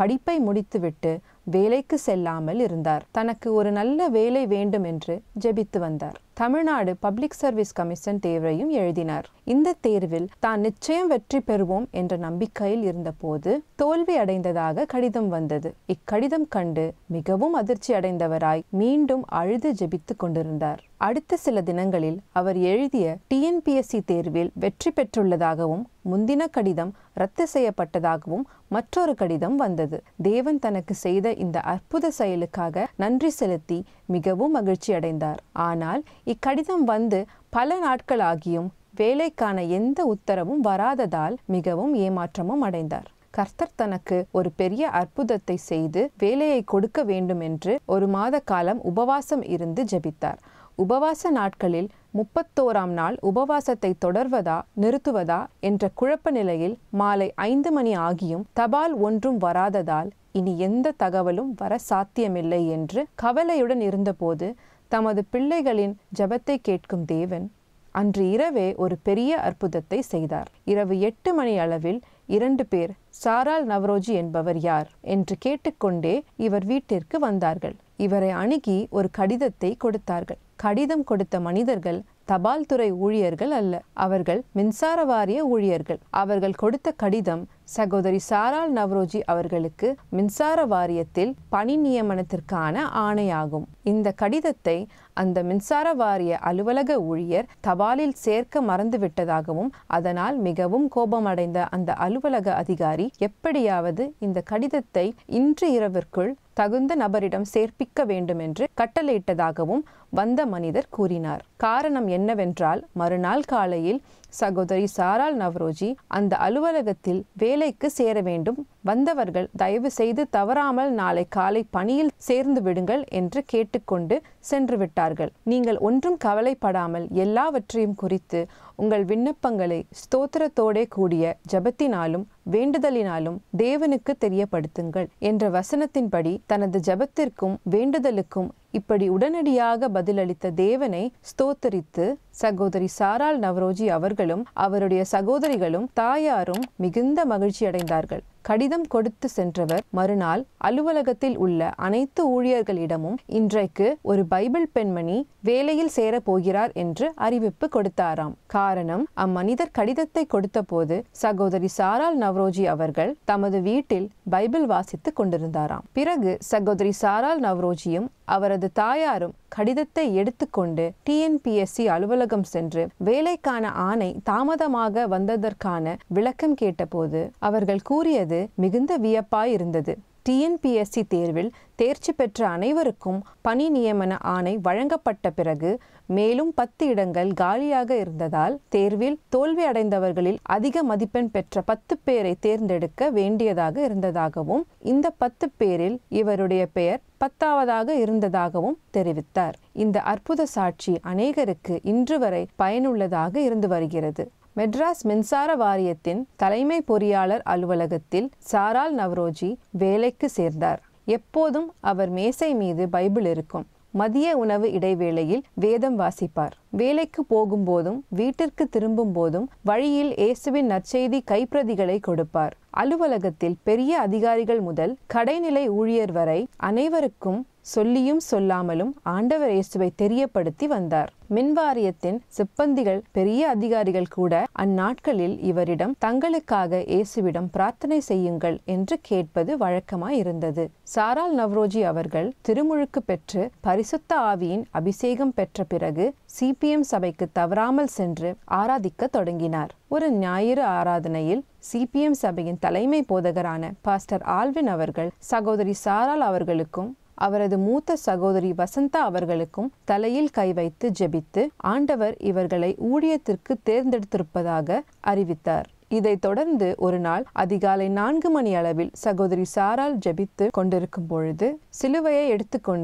படிப்பை முடித்துவிட்டு வேலைக்கு செல்லாமல் இருந்தார். தனக்கு ஒரு நல்ல வேலை வேண்டும் என்று ஜெபித்து வந்தார். தமிழ்நாடு பப்ளிக் சர்வீஸ் கமிஷன் தேர்வையும் எழுதினார். இந்த தேர்வில் தான் நிச்சயம் வெற்றி பெறுவோம் என்ற நம்பிக்கையில் இருந்தபோது தோல்வி அடைந்ததாக கடிதம் வந்தது. இக்கடிதம் கண்டு மிகவும் அதிர்ச்சி அடைந்தவராய் மீண்டும் அழுது ஜெபித்து கொண்டிருந்தார். அடுத்த சில தினங்களில் அவர் எழுதிய டிஎன்பிஎஸ்சி தேர்வில் வெற்றி பெற்றுள்ளதாகவும் முந்தின கடிதம் ரத்து செய்யப்பட்டதாகவும் மற்றொரு கடிதம் வந்தது. தேவன் தனக்கு செய்த இந்த அற்புத செயலுக்காக நன்றி செலுத்தி மிகவும் மகிழ்ச்சி அடைந்தார். ஆனால் இக்கடிதம் வந்து பல நாட்களாகியும் வேலைக்கான எந்த உத்தரவும் வராததால் மிகவும் ஏமாற்றமும் அடைந்தார். கர்த்தர் தனக்கு ஒரு பெரிய அற்புதத்தை செய்து வேலையை கொடுக்க வேண்டும் என்று ஒரு மாத காலம் உபவாசம் இருந்து ஜெபித்தார். உபவாச நாட்களில் முப்பத்தோராம் நாள் உபவாசத்தை தொடர்வதா நிறுத்துவதா என்ற குழப்ப நிலையில் மாலை ஐந்து மணி ஆகியும் தபால் ஒன்றும் வராததால் இனி எந்த தகவலும் வர சாத்தியமில்லை என்று கவலையுடன் இருந்தபோது தமது பிள்ளைகளின் ஜெபத்தை கேட்கும் தேவன் அன்று இரவே ஒரு பெரிய அற்புதத்தை செய்தார். இரவு எட்டு மணி அளவில் இரண்டு பேர் சாரால் நவரோஜி என்பவர் யார் என்று கேட்டுக்கொண்டே இவர் வீட்டிற்கு வந்தார்கள். இவரை அணுகி ஒரு கடிதத்தை கொடுத்தார்கள். கடிதம் கொடுத்த மனிதர்கள் தபால் துறை ஊழியர்கள் அல்ல, அவர்கள் மின்சார வாரிய ஊழியர்கள். அவர்கள் கொடுத்த கடிதம் சகோதரி சாரால் நவரோஜி அவர்களுக்கு மின்சார வாரியத்தில் பணி நியமனத்திற்கான ஆணையாகும். இந்த கடிதத்தை அந்த மின்சார வாரிய அலுவலக ஊழியர் தபாலில் சேர்க்க மறந்துவிட்டதாகவும் அதனால் மிகவும் கோபமடைந்த அந்த அலுவலக அதிகாரி எப்படியாவது இந்த கடிதத்தை இன்று இரவிற்குள் தகுந்த நபரிடம் சேர்ப்பிக்க வேண்டும் என்று கட்டளையிட்டதாகவும் வந்த மனிதர் கூறினார். காரணம் என்னவென்றால் மறுநாள் காலையில் சகோதரி சாரால் நவரோஜி அந்த அலுவலகத்தில் வேலைக்கு சேர வேண்டும். வந்தவர்கள் தயவு செய்து தவறாமல் நாளை காலை பணியில் சேர்ந்து விடுங்கள் என்று கேட்டுக்கொண்டு சென்று விட்டார்கள். நீங்கள் ஒன்றும் கவலைப்படாமல் எல்லாவற்றையும் குறித்து உங்கள் விண்ணப்பங்களை ஸ்தோத்திரத்தோடே கூடிய ஜபத்தினாலும் வேண்டுதலினாலும் தேவனுக்கு தெரியப்படுத்துங்கள் என்ற வசனத்தின்படி தனது ஜபத்திற்கும் வேண்டுதலுக்கும் இப்படி உடனடியாக பதிலளித்த தேவனை ஸ்தோத்தரித்து சகோதரி சாரால் நவரோஜி அவர்களும் அவருடைய சகோதரிகளும் தாயாரும் மிகுந்த மகிழ்ச்சி அடைந்தார்கள். கடிதம் கொடுத்து சென்றவர் மறுநாள் அலுவலகத்தில் உள்ள அனைத்து ஊழியர்களிடமும் இன்றைக்கு ஒரு பைபிள் பெண்மணி வேலையில் சேர போகிறார் என்று அறிவிப்பு கொடுத்தாராம். காரணம், அம்மனிதர் கடிதத்தை கொடுத்த போது சகோதரி சாரால் நவரோஜி அவர்கள் தமது வீட்டில் பைபிள் வாசித்துக் கொண்டிருந்தாராம். பிறகு சகோதரி சாரால் நவரோஜியும் அவரது தாயாரும் கடிதத்தை எடுத்துக்கொண்டு டிஎன்பிஎஸ்சி அலுவலகம் சென்று வேலைக்கான ஆணை தாமதமாக வந்ததற்கான விளக்கம் கேட்டபோது அவர்கள் கூறியது மிகுந்த வியப்பாய் இருந்தது. டிஎன்பிஎஸ்சி தேர்வில் தேர்ச்சி பெற்ற அனைவருக்கும் பணி நியமன ஆணை வழங்கப்பட்ட பிறகு மேலும் பத்து இடங்கள் காலியாக இருந்ததால் தேர்வில் தோல்வி அடைந்தவர்களில் அதிக மதிப்பெண் பெற்ற பத்து பேரை தேர்ந்தெடுக்க வேண்டியதாக இருந்ததாகவும் இந்த பத்து பேரில் இவருடைய பெயர் பத்தாவதாக இருந்ததாகவும் தெரிவித்தார். இந்த அற்புத சாட்சி அநேகருக்கு இன்று வரை பயனுள்ளதாக இருந்து வருகிறது. மெட்ராஸ் மின்சார வாரியத்தின் தலைமை பொறியாளர் அலுவலகத்தில் சாரால் நவரோஜி வேலைக்கு சேர்ந்தார். எப்போதும் அவர் மேசை மீது பைபிள் இருக்கும். மதிய உணவு இடைவேளையில் வேதம் வாசிப்பார். வேலைக்கு போகும்போதும் வீட்டிற்கு திரும்பும் போதும் வழியில் இயேசுவின் நற்செய்தி கைப்பிரதிகளை கொடுப்பார். அலுவலகத்தில் பெரிய அதிகாரிகள் முதல் கடைநிலை ஊழியர் வரை அனைவருக்கும் சொல்லியும் சொல்லாமலும் ஆண்டவர் இயேசுவை தெரியப்படுத்தி வந்தார். மின்வாரியத்தின் சிப்பந்திகள் பெரிய அதிகாரிகள் கூட அந்நாட்களில் இவரிடம் தங்களுக்காக இயேசுவிடம் பிரார்த்தனை செய்யுங்கள் என்று கேட்பது வழக்கமாய் இருந்தது. சாரால் நவரோஜி அவர்கள் திருமுழுக்கு பெற்று பரிசுத்த ஆவியின் அபிஷேகம் பெற்ற பிறகு சிபிஎம் சபைக்கு தவறாமல் சென்று ஆராதிக்க தொடங்கினார். ஒரு ஞாயிறு ஆராதனையில் சிபிஎம் சபையின் தலைமை போதகரான பாஸ்டர் ஆல்வின் அவர்கள் சகோதரி சாரால் அவர்களுக்கும் அவரது மூத்த சகோதரி வசந்தா அவர்களுக்கும் தலையில் கை வைத்து ஜெபித்து ஆண்டவர் இவர்களை ஊழியத்திற்கு தேர்ந்தெடுத்திருப்பதாக அறிவித்தார். இதைத் தொடர்ந்து ஒரு நாள் அதிகாலை நான்கு மணி அளவில் சகோதரி சாரால் ஜெபித்து கொண்டிருக்கும் பொழுது சிலுவையை எடுத்துக்கொண்டு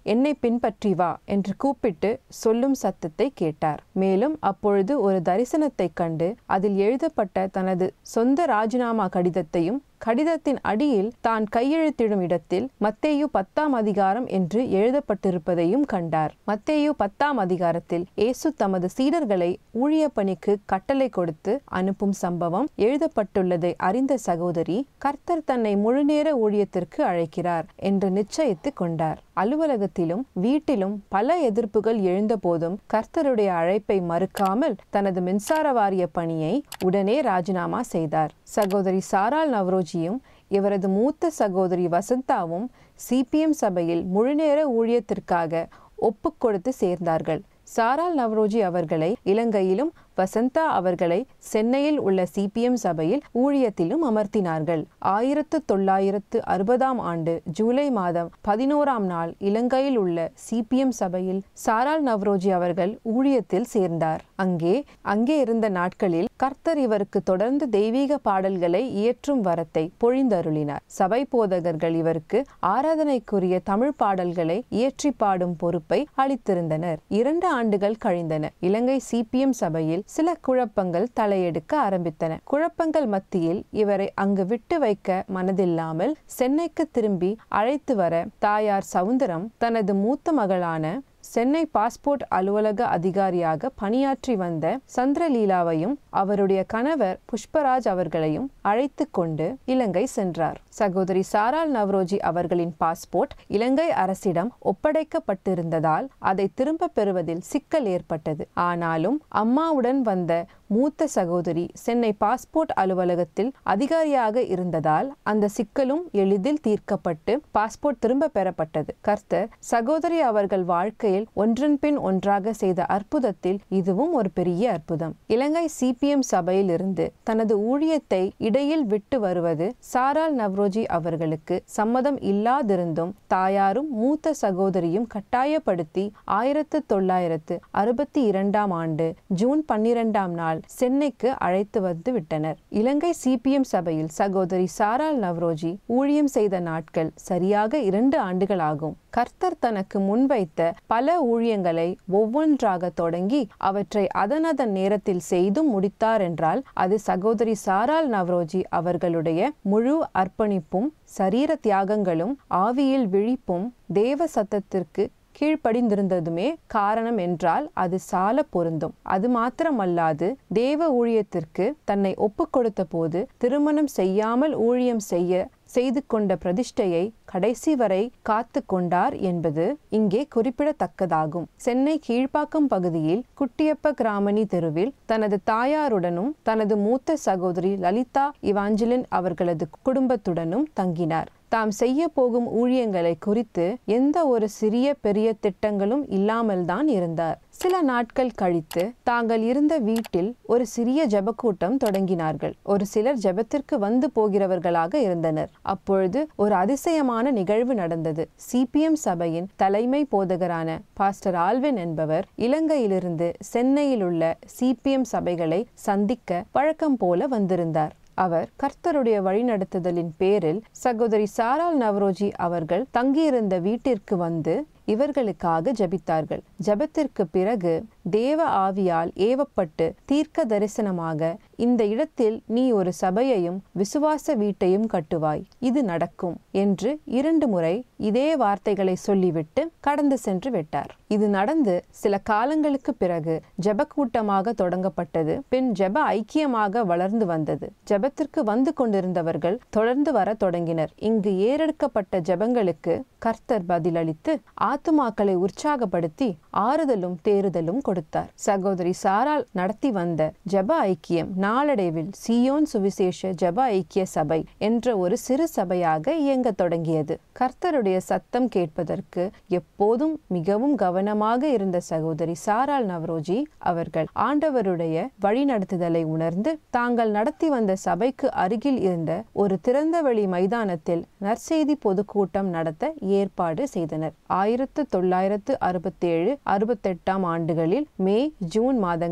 என்னை பின்பற்றி வா என்று கூப்பிட்டு சொல்லும் சத்தத்தை கேட்டார். மேலும் அப்பொழுது ஒரு தரிசனத்தை கண்டு அதில் எழுதப்பட்ட தனது சொந்த ராஜினாமா கடிதத்தையும் கடிதத்தின் அடியில் தான் கையெழுத்திடும் இடத்தில் மத்தேயு பத்தாம் அதிகாரம் என்று எழுதப்பட்டிருப்பதையும் கண்டார். மத்தேயு பத்தாம் அதிகாரத்தில் இயேசு தமது சீடர்களை ஊழிய பணிக்கு கட்டளை கொடுத்து அனுப்பும் சம்பவம் எழுதப்பட்டுள்ளதை அறிந்த சகோதரி கர்த்தர் தன்னை முழுநேர ஊழியத்திற்கு அழைக்கிறார் என்று நிச்சயித்து கொண்டார். அலுவலகத்திலும் வீட்டிலும் பல எதிர்ப்புகள் எழுந்த போதும் கர்த்தருடைய அழைப்பை மறுக்காமல் தனது மின்சார வாரிய பணியை உடனே ராஜினாமா செய்தார். சகோதரி சாரால் நவ்ரோஜியும் இவரது மூத்த சகோதரி வசந்தாவும் சிபிஎம் சபையில் முழுநேர ஊழியத்திற்காக ஒப்பு கொடுத்து சேர்ந்தார்கள். சாரால் நவ்ரோஜி அவர்களை இலங்கையிலும் வசந்தா அவர்களை சென்னையில் உள்ள சிபிஎம் சபையில் ஊழியத்திலும் அமர்த்தினார்கள். ஆயிரத்து தொள்ளாயிரத்து அறுபதாம் ஆண்டு ஜூலை மாதம் பதினோராம் நாள் இலங்கையில் உள்ள சிபிஎம் சபையில் சாரால் நவ்ரோஜி அவர்கள் ஊழியத்தில் சேர்ந்தார். அங்கே அங்கே இருந்த நாட்களில் கர்த்தர் இவருக்கு தொடர்ந்து தெய்வீக பாடல்களை இயற்றும் வரத்தை பொழிந்தருளினார். சபை போதகர்கள் இவருக்கு ஆராதனைக்குரிய தமிழ் பாடல்களை இயற்றி பாடும் பொறுப்பை அளித்திருந்தனர். இரண்டு ஆண்டுகள் கழிந்தன. இலங்கை சிபிஎம் சபையில் சில குழப்பங்கள் தலையெடுக்க ஆரம்பித்தன. குழப்பங்கள் மத்தியில் இவரை அங்கு விட்டு வைக்க மனதில்லாமல் சென்னைக்கு திரும்பி அழைத்து வர தாயார் சவுந்தரம் தனது மூத்த மகளான சென்னை பாஸ்போர்ட் அலுவலக அதிகாரியாக பணியாற்றி வந்த சந்திரலீலாவையும் அவருடைய கணவர் புஷ்பராஜ் அவர்களையும் அழைத்து கொண்டு இலங்கை சென்றார். சகோதரி சாரால் நவ்ரோஜி அவர்களின் பாஸ்போர்ட் இலங்கை அரசிடம் ஒப்படைக்கப்பட்டிருந்ததால் அதை திரும்ப பெறுவதில் சிக்கல் ஏற்பட்டது. ஆனாலும் அம்மாவுடன் வந்த மூத்த சகோதரி சென்னை பாஸ்போர்ட் அலுவலகத்தில் அதிகாரியாக இருந்ததால் அந்த சிக்கலும் எளிதில் தீர்க்கப்பட்டு பாஸ்போர்ட் திரும்ப பெறப்பட்டது. கர்த்தர் சகோதரி அவர்கள் வாழ்க்கையில் ஒன்றன் பின் ஒன்றாக செய்த அற்புதத்தில் இதுவும் ஒரு பெரிய அற்புதம். இலங்கை சிபிஎம் சபையில் இருந்து தனது ஊழியத்தை இடையில் விட்டு வருவது சாரால் நவ்ரோஜி அவர்களுக்கு சம்மதம் இல்லாதிருந்தும் தாயாரும் மூத்த சகோதரியும் கட்டாயப்படுத்தி ஆயிரத்து தொள்ளாயிரத்து அறுபத்தி இரண்டாம் ஆண்டு ஜூன் பன்னிரெண்டாம் நாள் சென்னைக்கு அழைத்து வந்து விட்டனர். இலங்கை சிபிஎம் சபையில் சகோதரி சாரால் நவ்ரோஜி ஊழியம் செய்த நாட்கள் சரியாக இரண்டு ஆண்டுகள் ஆகும். கர்த்தர் தனக்கு முன்வைத்த பல ஊழியங்களை ஒவ்வொன்றாக தொடங்கி அவற்றை அதனதன் நேரத்தில் செய்தும் முடித்தார் என்றால் அது சகோதரி சாரால் நவ்ரோஜி அவர்களுடைய முழு அர்ப்பணிப்பும் சரீர தியாகங்களும் ஆவியில் விழிப்பும் தேவ சத்தத்திற்கு கீழ்ப்படிந்திருந்ததுமே காரணம் என்றால் அது சால பொருந்தும். அது மாத்திரமல்லாது தேவ ஊழியத்திற்கு தன்னை ஒப்பு கொடுத்த போது திருமணம் செய்யாமல் ஊழியம் செய்ய செய்து கொண்ட பிரதிஷ்டையை கடைசி வரை காத்து கொண்டார் என்பது இங்கே குறிப்பிடத்தக்கதாகும். சென்னை கீழ்ப்பாக்கம் பகுதியில் குட்டியப்ப கிராமணி தெருவில் தனது தாயாருடனும் தனது மூத்த சகோதரி லலிதா இவாஞ்சலின் அவர்களது குடும்பத்துடனும் தங்கினார். தாம் செய்ய போகும் ஊழியங்களை குறித்து எந்த ஒரு சிறிய பெரிய திட்டங்களும் இல்லாமல் தான் இருந்தார். சில நாட்கள் கழித்து தாங்கள் இருந்த வீட்டில் ஒரு சிறிய ஜெபக்கூட்டம் தொடங்கினார்கள். ஒரு சிலர் ஜெபத்திற்கு வந்து போகிறவர்களாக இருந்தனர். அப்பொழுது ஒரு அதிசயமான நிகழ்வு நடந்தது. சிபிஎம் சபையின் தலைமை போதகரான பாஸ்டர் ஆல்வின் என்பவர் இலங்கையிலிருந்து சென்னையில் உள்ள சிபிஎம் சபைகளை சந்திக்க வழக்கம் போல வந்திருந்தார். அவர் கர்த்தருடைய வழிநடத்துதலின் பேரில் சகோதரி சாரால் நவ்ரோஜி அவர்கள் தங்கியிருந்த வீட்டிற்கு வந்து இவர்களுக்காக ஜெபித்தார்கள். ஜெபத்திற்கு பிறகு தேவ ஆவியால் ஏவப்பட்டு தீர்க்க தரிசனமாக இந்த இடத்தில் நீ ஒரு சபையையும் விசுவாச வீட்டையும் கட்டுவாய், இது நடக்கும் என்று இரண்டு முறை இதே வார்த்தைகளை சொல்லிவிட்டு கடந்து சென்று விட்டார். இது நடந்து சில காலங்களுக்கு பிறகு ஜெப கூட்டமாக தொடங்கப்பட்டது. பின் ஜெப ஐக்கியமாக வளர்ந்து வந்தது. ஜெபத்திற்கு வந்து கொண்டிருந்தவர்கள் தொடர்ந்து வர தொடங்கினர். இங்கு ஏறெடுக்கப்பட்ட ஜெபங்களுக்கு கர்த்தர் பதிலளித்து ஆத்துமாக்களை உற்சாகப்படுத்தி ஆறுதலும் தேறுதலும் கொடுத்தார். சகோதரி சாரால் நடத்தி வந்த ஜெப ஐக்கியம் நாளடைவில் சியோன் சுவிசேஷ ஜெப ஐக்கிய சபை என்ற ஒரு சிறு சபையாக இயங்க தொடங்கியது. கர்த்தருடைய சத்தம் கேட்பதற்கு எப்போதும் மிகவும் கவனமாக இருந்த சகோதரி சாரால் நவ்ரோஜி அவர்கள் ஆண்டவருடைய வழிநடத்துதலை உணர்ந்து தாங்கள் நடத்தி வந்த சபைக்கு அருகில் இருந்த ஒரு திறந்தவெளி மைதானத்தில் நற்செய்தி பொதுக்கூட்டம் நடத்த ஏற்பாடு செய்தனர். ஆயிரத்து தொள்ளாயிரத்து அறுபத்தி ஏழு அறுபத்தெட்டாம் ஆண்டுகளில் மே ஜூன் மாதங்களில்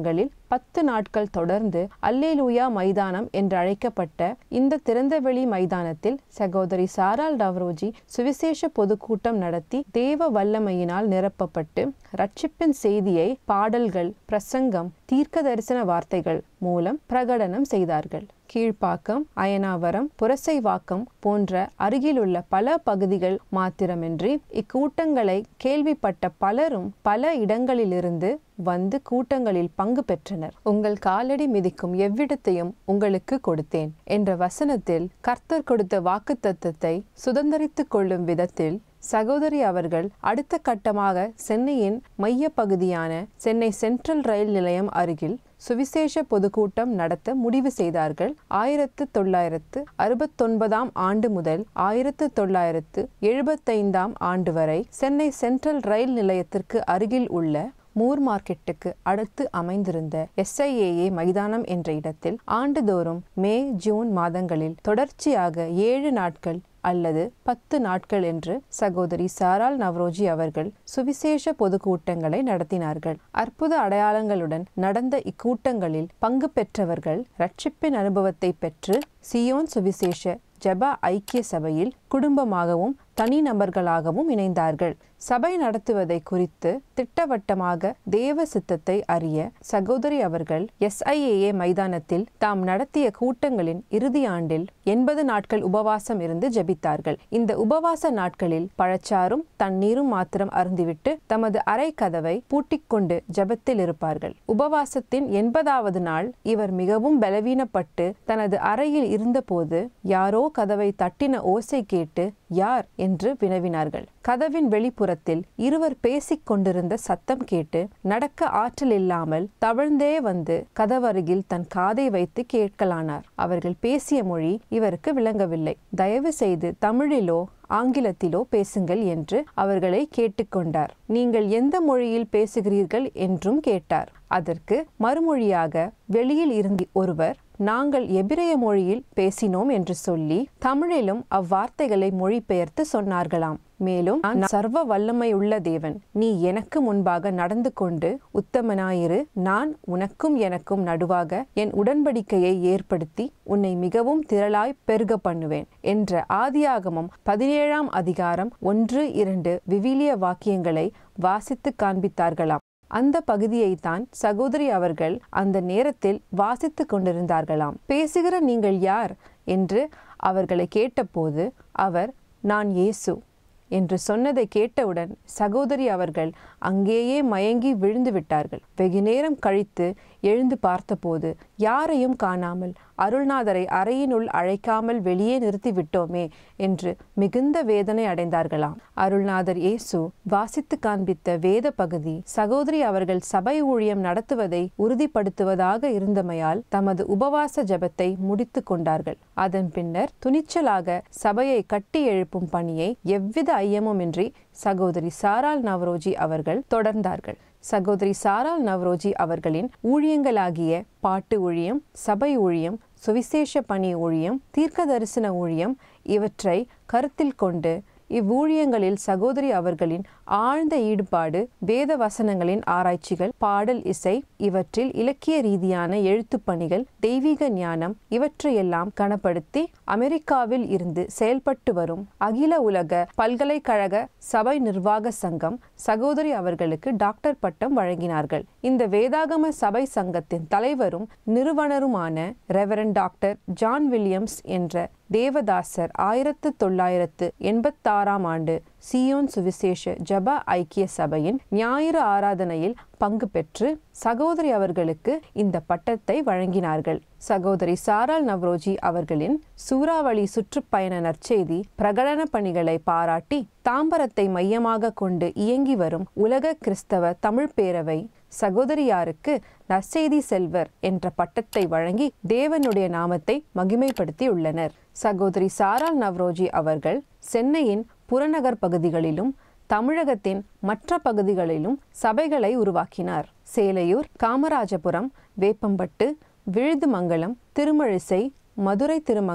பத்து நாட்கள் தொடர்ந்து அல்லேலூயா மைதானம் என்று அழைக்கப்பட்ட இந்த திறந்தவெளி மைதானத்தில் சகோதரி சாரால் நவ்ரோஜி சுவிசேஷ பொதுக்கூட்டம் நடத்தி தேவ வல்லமையினால் நிரப்பப்பட்டு ரட்சிப்பின் செய்தியை பாடல்கள், பிரசங்கம், தீர்க்க தரிசன வார்த்தைகள் மூலம் பிரகடனம் செய்தார்கள். கீழ்ப்பாக்கம், அயனாவரம், புரசைவாக்கம் போன்ற அருகிலுள்ள பல பகுதிகள் மாத்திரமின்றி இக்கூட்டங்களை கேள்விப்பட்ட பலரும் பல இடங்களிலிருந்து வந்து கூட்டங்களில் பங்கு பெற்றனர். உங்கள் காலடி மிதிக்கும் எவ்விடத்தையும் உங்களுக்கு கொடுத்தேன் என்ற வசனத்தில் கர்த்தர் கொடுத்த வாக்குத்தத்தத்தை சுதந்திரித்துக் கொள்ளும் விதத்தில் சகோதரி அவர்கள் அடுத்த கட்டமாக சென்னையின் மைய பகுதியான சென்னை சென்ட்ரல் ரயில் நிலையம் அருகில் சுவிசேஷ பொதுக்கூட்டம் நடத்த முடிவு செய்தார்கள். ஆயிரத்து தொள்ளாயிரத்து அறுபத்தொன்பதாம் ஆண்டு முதல் ஆயிரத்து தொள்ளாயிரத்து எழுபத்தைந்தாம் ஆண்டு வரை சென்னை சென்ட்ரல் ரயில் நிலையத்திற்கு அருகில் உள்ள மூர் மார்க்கெட்டுக்கு அடுத்து அமைந்திருந்த எஸ் ஐ ஏ ஏ மைதானம் என்ற இடத்தில் ஆண்டுதோறும் மே ஜூன் மாதங்களில் தொடர்ச்சியாக ஏழு நாட்கள் அல்லது பத்து நாட்கள் என்று சகோதரி சாரால் நவ்ரோஜி அவர்கள் சுவிசேஷ பொதுக்கூட்டங்களை நடத்தினார்கள். அற்புத அடையாளங்களுடன் நடந்த இக்கூட்டங்களில் பங்கு பெற்றவர்கள் ரட்சிப்பின் அனுபவத்தை பெற்று சியோன் சுவிசேஷ ஜெப ஐக்கிய சபையில் குடும்பமாகவும் தனி நபர்களாகவும் இணைந்தார்கள். சபை நடத்துவதை குறித்து திட்டவட்டமாக தேவ சித்தத்தை அறிய சகோதரி அவர்கள் எஸ் ஐ ஏ ஏ மைதானத்தில் தாம் நடத்திய கூட்டங்களின் இறுதி ஆண்டில் எண்பது நாட்கள் உபவாசம் இருந்து ஜெபித்தார்கள். இந்த உபவாச நாட்களில் பழச்சாரும் தண்ணீரும் மாத்திரம் அருந்திவிட்டு தமது அறை கதவை பூட்டிக்கொண்டு ஜெபத்தில் இருப்பார்கள். உபவாசத்தின் எண்பதாவது நாள் இவர் மிகவும் பலவீனப்பட்டு தனது அறையில் இருந்தபோது யாரோ கதவை தட்டின ஓசை கேட்டு யார் என்று வினவினார்கள். கதவின் வெளிப்புறத்தில் இருவர் பேசிக் கொண்டிருந்த சத்தம் கேட்டு நடக்க ஆற்றல் இல்லாமல் தவழ்ந்தே வந்து கதவருகில் தன் காதை வைத்து கேட்கலானார். அவர்கள் பேசிய மொழி இவருக்கு விளங்கவில்லை. தயவு செய்து தமிழிலோ ஆங்கிலத்திலோ பேசுங்கள் என்று அவர்களை கேட்டுக்கொண்டார். நீங்கள் எந்த மொழியில் பேசுகிறீர்கள் என்றும் கேட்டார். அதற்கு மறுமொழியாக வெளியில் இருந்து ஒருவர் நாங்கள் எபிரேய மொழியில் பேசினோம் என்று சொல்லி தமிழிலும் அவ்வார்த்தைகளை மொழிபெயர்த்து சொன்னார்களாம். மேலும் சர்வ வல்லமையுள்ள தேவன், நீ எனக்கு முன்பாக நடந்து கொண்டு உத்தமனாயிரு, நான் உனக்கும் எனக்கும் நடுவாக என் உடன்படிக்கையை ஏற்படுத்தி உன்னை மிகவும் திரளாய் பெருக பண்ணுவேன் என்ற ஆதியாகமம் பதினேழாம் அதிகாரம் ஒன்று இரண்டு விவிலிய வாக்கியங்களை வாசித்து காண்பித்தார்களாம். அந்த பகுதியைத்தான் சகோதரி அவர்கள் அந்த நேரத்தில் வாசித்து கொண்டிருந்தார்களாம். பேசுகிற நீங்கள் யார் என்று அவர்களை கேட்டபோது அவர் நான் இயேசு என்று சொன்னதை கேட்டவுடன் சகோதரி அவர்கள் அங்கேயே மயங்கி விழுந்து விட்டார்கள். வெகு நேரம் கழித்து எழுந்து பார்த்தபோது யாரையும் காணாமல் அருள்நாதரை அறையினுள் அழைக்காமல் வெளியே நிறுத்தி விட்டோமே என்று மிகுந்த வேதனை அடைந்தார்களாம். அருள்நாதர் இயேசு வாசித்து காண்பித்த வேத பகுதி சகோதரி அவர்கள் சபை ஊழியம் நடத்துவதை உறுதிப்படுத்துவதாக இருந்தமையால் தமது உபவாச ஜெபத்தை முடித்து கொண்டார்கள். அதன் பின்னர் துணிச்சலாக சபையை கட்டி எழுப்பும் பணியை எவ்வித ஐயமுமின்றி சகோதரி சாரால் நவ்ரோஜி அவர்கள் தொடர்ந்தார்கள். சகோதரி சாரால் நவ்ரோஜி அவர்களின் ஊழியங்களாகிய பாட்டு ஊழியம், சபை ஊழியம், சுவிசேஷ பணி ஊழியம், தீர்க்க தரிசன ஊழியம் இவற்றை கருத்தில் கொண்டு இவ்வூழியங்களில் சகோதரி அவர்களின் ஆழ்ந்த ஈடுபாடு, வேத வசனங்களின் ஆராய்ச்சிகள், பாடல் இசை, இவற்றில் இலக்கிய ரீதியான எழுத்து பணிகள், தெய்வீக ஞானம் இவற்றையெல்லாம் கனப்படுத்தி அமெரிக்காவில் இருந்து செயல்பட்டு வரும் அகில உலக பல்கலைக்கழக சபை நிர்வாக சங்கம் சகோதரி அவர்களுக்கு டாக்டர் பட்டம் வழங்கினார்கள். இந்த வேதாகம சபை சங்கத்தின் தலைவரும் நிறுவனருமான ரெவரண்ட் டாக்டர் ஜான் வில்லியம்ஸ் என்ற தேவதாசர் ஆயிரத்து தொள்ளாயிரத்து எண்பத்தாறாம் ஆண்டு சியோன் சுவிசேஷ ஜப ஐக்கிய சபையின் ஞாயிறு ஆராதனையில் பங்கு பெற்று சகோதரி அவர்களுக்கு இந்த பட்டத்தை வழங்கினார்கள். சகோதரி சாரால் நவ்ரோஜி அவர்களின் சூறாவளி சுற்றுப்பயண நற்செய்தி பிரகடன பணிகளை பாராட்டி தாம்பரத்தை மையமாக கொண்டு இயங்கி வரும் உலக கிறிஸ்தவ தமிழ் பேரவை சகோதரியாருக்கு நற்செய்தி செல்வர் என்ற பட்டத்தை வழங்கி தேவனுடைய நாமத்தை மகிமைப்படுத்தியுள்ளனர். சகோதரி சாரால் நவ்ரோஜி அவர்கள் சென்னையின் புறநகர் பகுதிகளிலும் தமிழகத்தின் மற்ற பகுதிகளிலும் சபைகளை உருவாக்கினார். சேலையூர், காமராஜபுரம், வேப்பம்பட்டு, விழுதுமங்கலம், திருமழிசை, மதுரை திருமங்கலம்,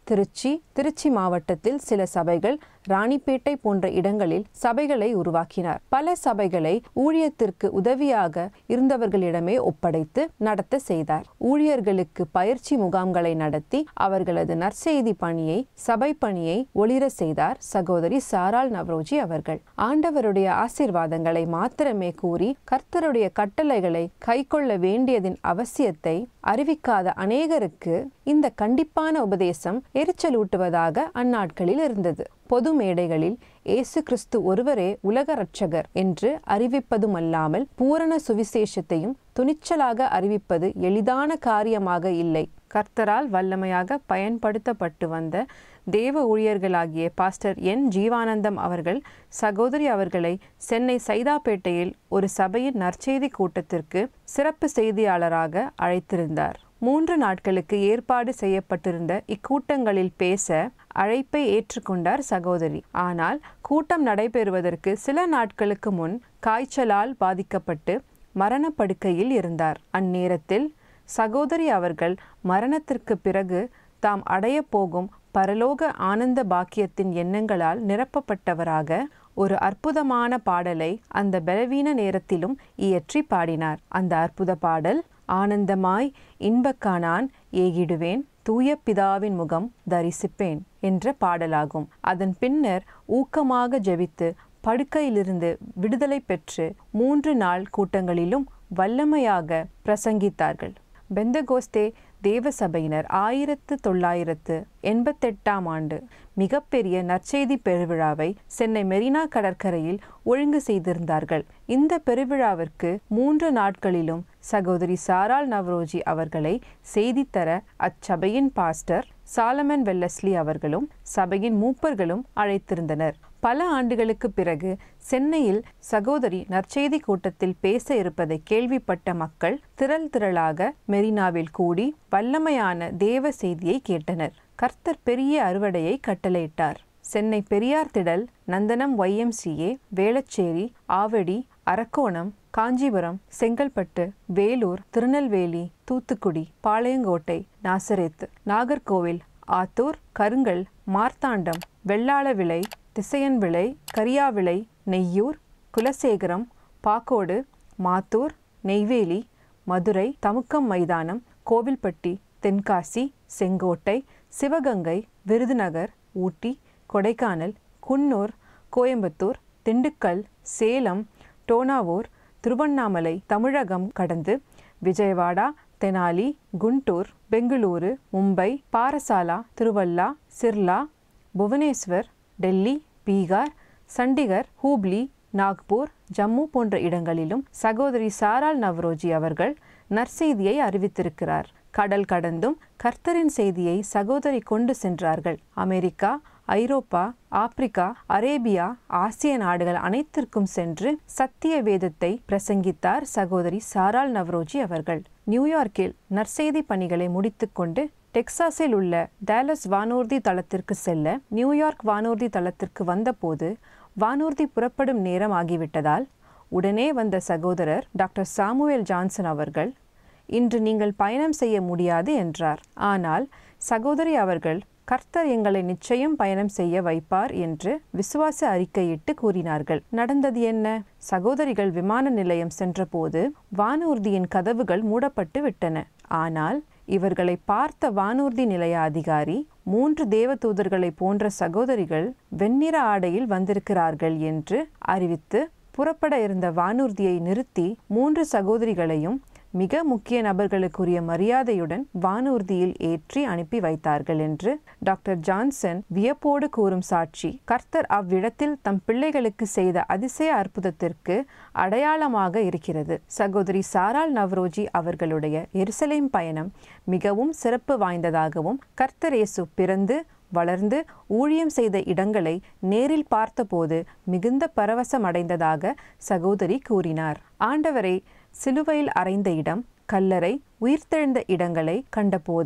திருச்சி திருச்சி மாவட்டத்தில் சில சபைகள், ராணிப்பேட்டை போன்ற இடங்களில் சபைகளை உருவாக்கினார். பல சபைகளை ஊழியத்திற்கு உதவியாக இருந்தவர்களிடமே ஒப்படைத்து நடத்த செய்தார். ஊழியர்களுக்கு பயிற்சி முகாம்களை நடத்தி அவர்களது நற்செய்தி பணியை, சபை பணியை ஒளிர செய்தார் சகோதரி சாரால் நவ்ரோஜி அவர்கள். ஆண்டவருடைய ஆசீர்வாதங்களை மாத்திரமே கூறி கர்த்தருடைய கட்டளைகளை கைக்கொள்ள வேண்டியதின் அவசியத்தை அறிவிக்காத அநேகருக்கு இந்த கண்டிப்பான உபதேசம் எரிச்சலூட்டுவதாக அந்நாட்களில் இருந்தது. பொது மேடைகளில் இயேசு கிறிஸ்து ஒருவரே உலக இரட்சகர் என்று அறிவிப்பதுமல்லாமல் பூரண சுவிசேஷத்தையும் துணிச்சலாக அறிவிப்பது எளிதான காரியமாக இல்லை. கர்த்தரால் வல்லமையாக பயன்படுத்தப்பட்டு வந்த தேவ ஊழியர்களாகிய பாஸ்டர் என் ஜீவானந்தம் அவர்கள் சகோதரி அவர்களை சென்னை சைதாப்பேட்டையில் ஒரு சபையின் நற்செய்தி கூட்டத்திற்கு சிறப்பு செய்தியாளராக அழைத்திருந்தார். மூன்று நாட்களுக்கு ஏற்பாடு செய்யப்பட்டிருந்த இக்கூட்டங்களில் பேச அழைப்பை ஏற்றுக்கொண்டார் சகோதரி. ஆனால் கூட்டம் நடைபெறுவதற்கு சில நாட்களுக்கு முன் காய்ச்சலால் பாதிக்கப்பட்டு மரணப்படுக்கையில் இருந்தார். அந்நேரத்தில் சகோதரி அவர்கள் மரணத்திற்கு பிறகு தாம் அடைய போகும் பரலோக ஆனந்த பாக்கியத்தின் எண்ணங்களால் நிரப்பப்பட்டவராக ஒரு அற்புதமான பாடலை அந்த பலவீன நேரத்திலும் இயற்றி பாடினார். அந்த அற்புத பாடல் ஆனந்தமாய் இன்பக்கானான் ஏகிடுவேன், தூய பிதாவின் முகம் தரிசிப்பேன் என்ற பாடலாகும். அதன் பின்னர் ஊக்கமாக ஜெபித்து படுக்கையிலிருந்து விடுதலை பெற்று மூன்று நாள் கூட்டங்களிலும் வல்லமையாக பிரசங்கித்தார்கள். பெந்தகோஸ்தே தேவ சபையினர் ஆயிரத்து தொள்ளாயிரத்து எண்பத்தெட்டாம் ஆண்டு மிகப்பெரிய நற்செய்தி பெருவிழாவை சென்னை மெரினா கடற்கரையில் ஒழுங்கு செய்திருந்தார்கள். இந்த பெருவிழாவிற்கு மூன்று நாட்களிலும் சகோதரி சாரால் நவ்ரோஜி அவர்களை செய்தி தர அச்சபையின் பாஸ்டர் சாலமன் வெல்லஸ்லி அவர்களும் சபையின் மூப்பர்களும் அழைத்திருந்தனர். பல ஆண்டுகளுக்கு பிறகு சென்னையில் சகோதரி நற்செய்தி கூட்டத்தில் பேச இருப்பதை கேள்விப்பட்ட மக்கள் திரள் திரளாக மெரினாவில் கூடி வல்லமையான தேவ செய்தியை கேட்டனர். கர்த்தர் பெரிய அறுவடையை கட்டளையிட்டார். சென்னை பெரியார் திடல், Nandanam Y M C A, Velachery, Avadi, Arakkonam, Kanchipuram, Chengalpattu, Vellore, Tirunelveli, Thoothukudi, Palayamkottai, Nazareth, Nagercoil, Attur, Karungal, Marthandam, வெள்ளாளவிளை, Thisayanvilai, கரியாவிளை, Neyyoor, Kulasekaram, பாக்கோடு, Mathur, Neyveli, Madurai, தமுக்கம் மைதானம், கோவில்பட்டி, தென்காசி, செங்கோட்டை, சிவகங்கை, விருதுநகர், ஊட்டி, கொடைக்கானல், குன்னூர், கோயம்புத்தூர், திண்டுக்கல், சேலம், டோனாவூர், திருவண்ணாமலை, தமிழகம் கடந்து விஜயவாடா, தெனாலி, குண்டூர், பெங்களூரு, மும்பை, பாரசாலா, திருவல்லா, சிர்லா, புவனேஸ்வர், டெல்லி, பீகார், சண்டிகர், ஹூப்ளி, நாக்பூர், ஜம்மு போன்ற இடங்களிலும் சகோதரி சாரால் நவ்ரோஜி அவர்கள் நற்செய்தியை அறிவித்திருக்கிறார். கடல் கடந்தும் கர்த்தரின் செய்தியை சகோதரி கொண்டு சென்றார்கள். அமெரிக்கா, ஐரோப்பா, ஆப்பிரிக்கா, அரேபியா, ஆசிய நாடுகள் அனைத்திற்கும் சென்று சத்திய வேதத்தை பிரசங்கித்தார் சகோதரி சாரால் நவ்ரோஜி அவர்கள். நியூயார்க்கில் நற்செய்தி பணிகளை முடித்துக்கொண்டு டெக்சாஸில் உள்ள டாலஸ் வானூர்தி தளத்திற்கு செல்ல நியூயார்க் வானூர்தி தளத்திற்கு வந்தபோது வானூர்தி புறப்படும் நேரம் ஆகிவிட்டதால் உடனே வந்த சகோதரர் டாக்டர் சாமுவேல் ஜான்சன் அவர்கள், இன்று நீங்கள் பயணம் செய்ய முடியாது என்றார். ஆனால் சகோதரி அவர்கள், கர்த்தர் எங்களை நிச்சயம் பயணம் செய்ய வைப்பார் என்று விசுவாச அறிக்கையிட்டு கூறினார்கள். நடந்தது என்ன? சகோதரிகள் விமான நிலையம் சென்றபோது வானூர்தியின் கதவுகள் மூடப்பட்டு விட்டன. ஆனால் இவர்களை பார்த்த வானூர்தி நிலைய அதிகாரி, மூன்று தேவதூதர்களை போன்ற சகோதரிகள் வெண்ணிற ஆடையில் வந்திருக்கிறார்கள் என்று அறிவித்து புறப்பட இருந்த வானூர்தியை நிறுத்தி மூன்று சகோதரிகளையும் மிக முக்கிய நபர்களுக்குரிய மரியாதையுடன் வானூர்தியில் ஏற்றி அனுப்பி வைத்தார்கள் என்று டாக்டர் ஜான்சன் வியப்போடு கூறும் சாட்சி கர்த்தர் அவ்விடத்தில் தம் பிள்ளைகளுக்கு செய்த அதிசய அற்புதத்திற்கு அடையாளமாக இருக்கிறது. சகோதரி சாரால் நவ்ரோஜி அவர்களுடைய எருசலேம் பயணம் மிகவும் சிறப்பு வாய்ந்ததாகவும், கர்த்தர் இயேசு பிறந்து வளர்ந்து ஊழியம் செய்த இடங்களை நேரில் பார்த்தபோது மிகுந்த பரவசம் அடைந்ததாக சகோதரி கூறினார். ஆண்டவரை சிலுவையில் அறைந்த இடம், கல்லறை, உயிர்த்தெழுந்த இடங்களை கண்டபோது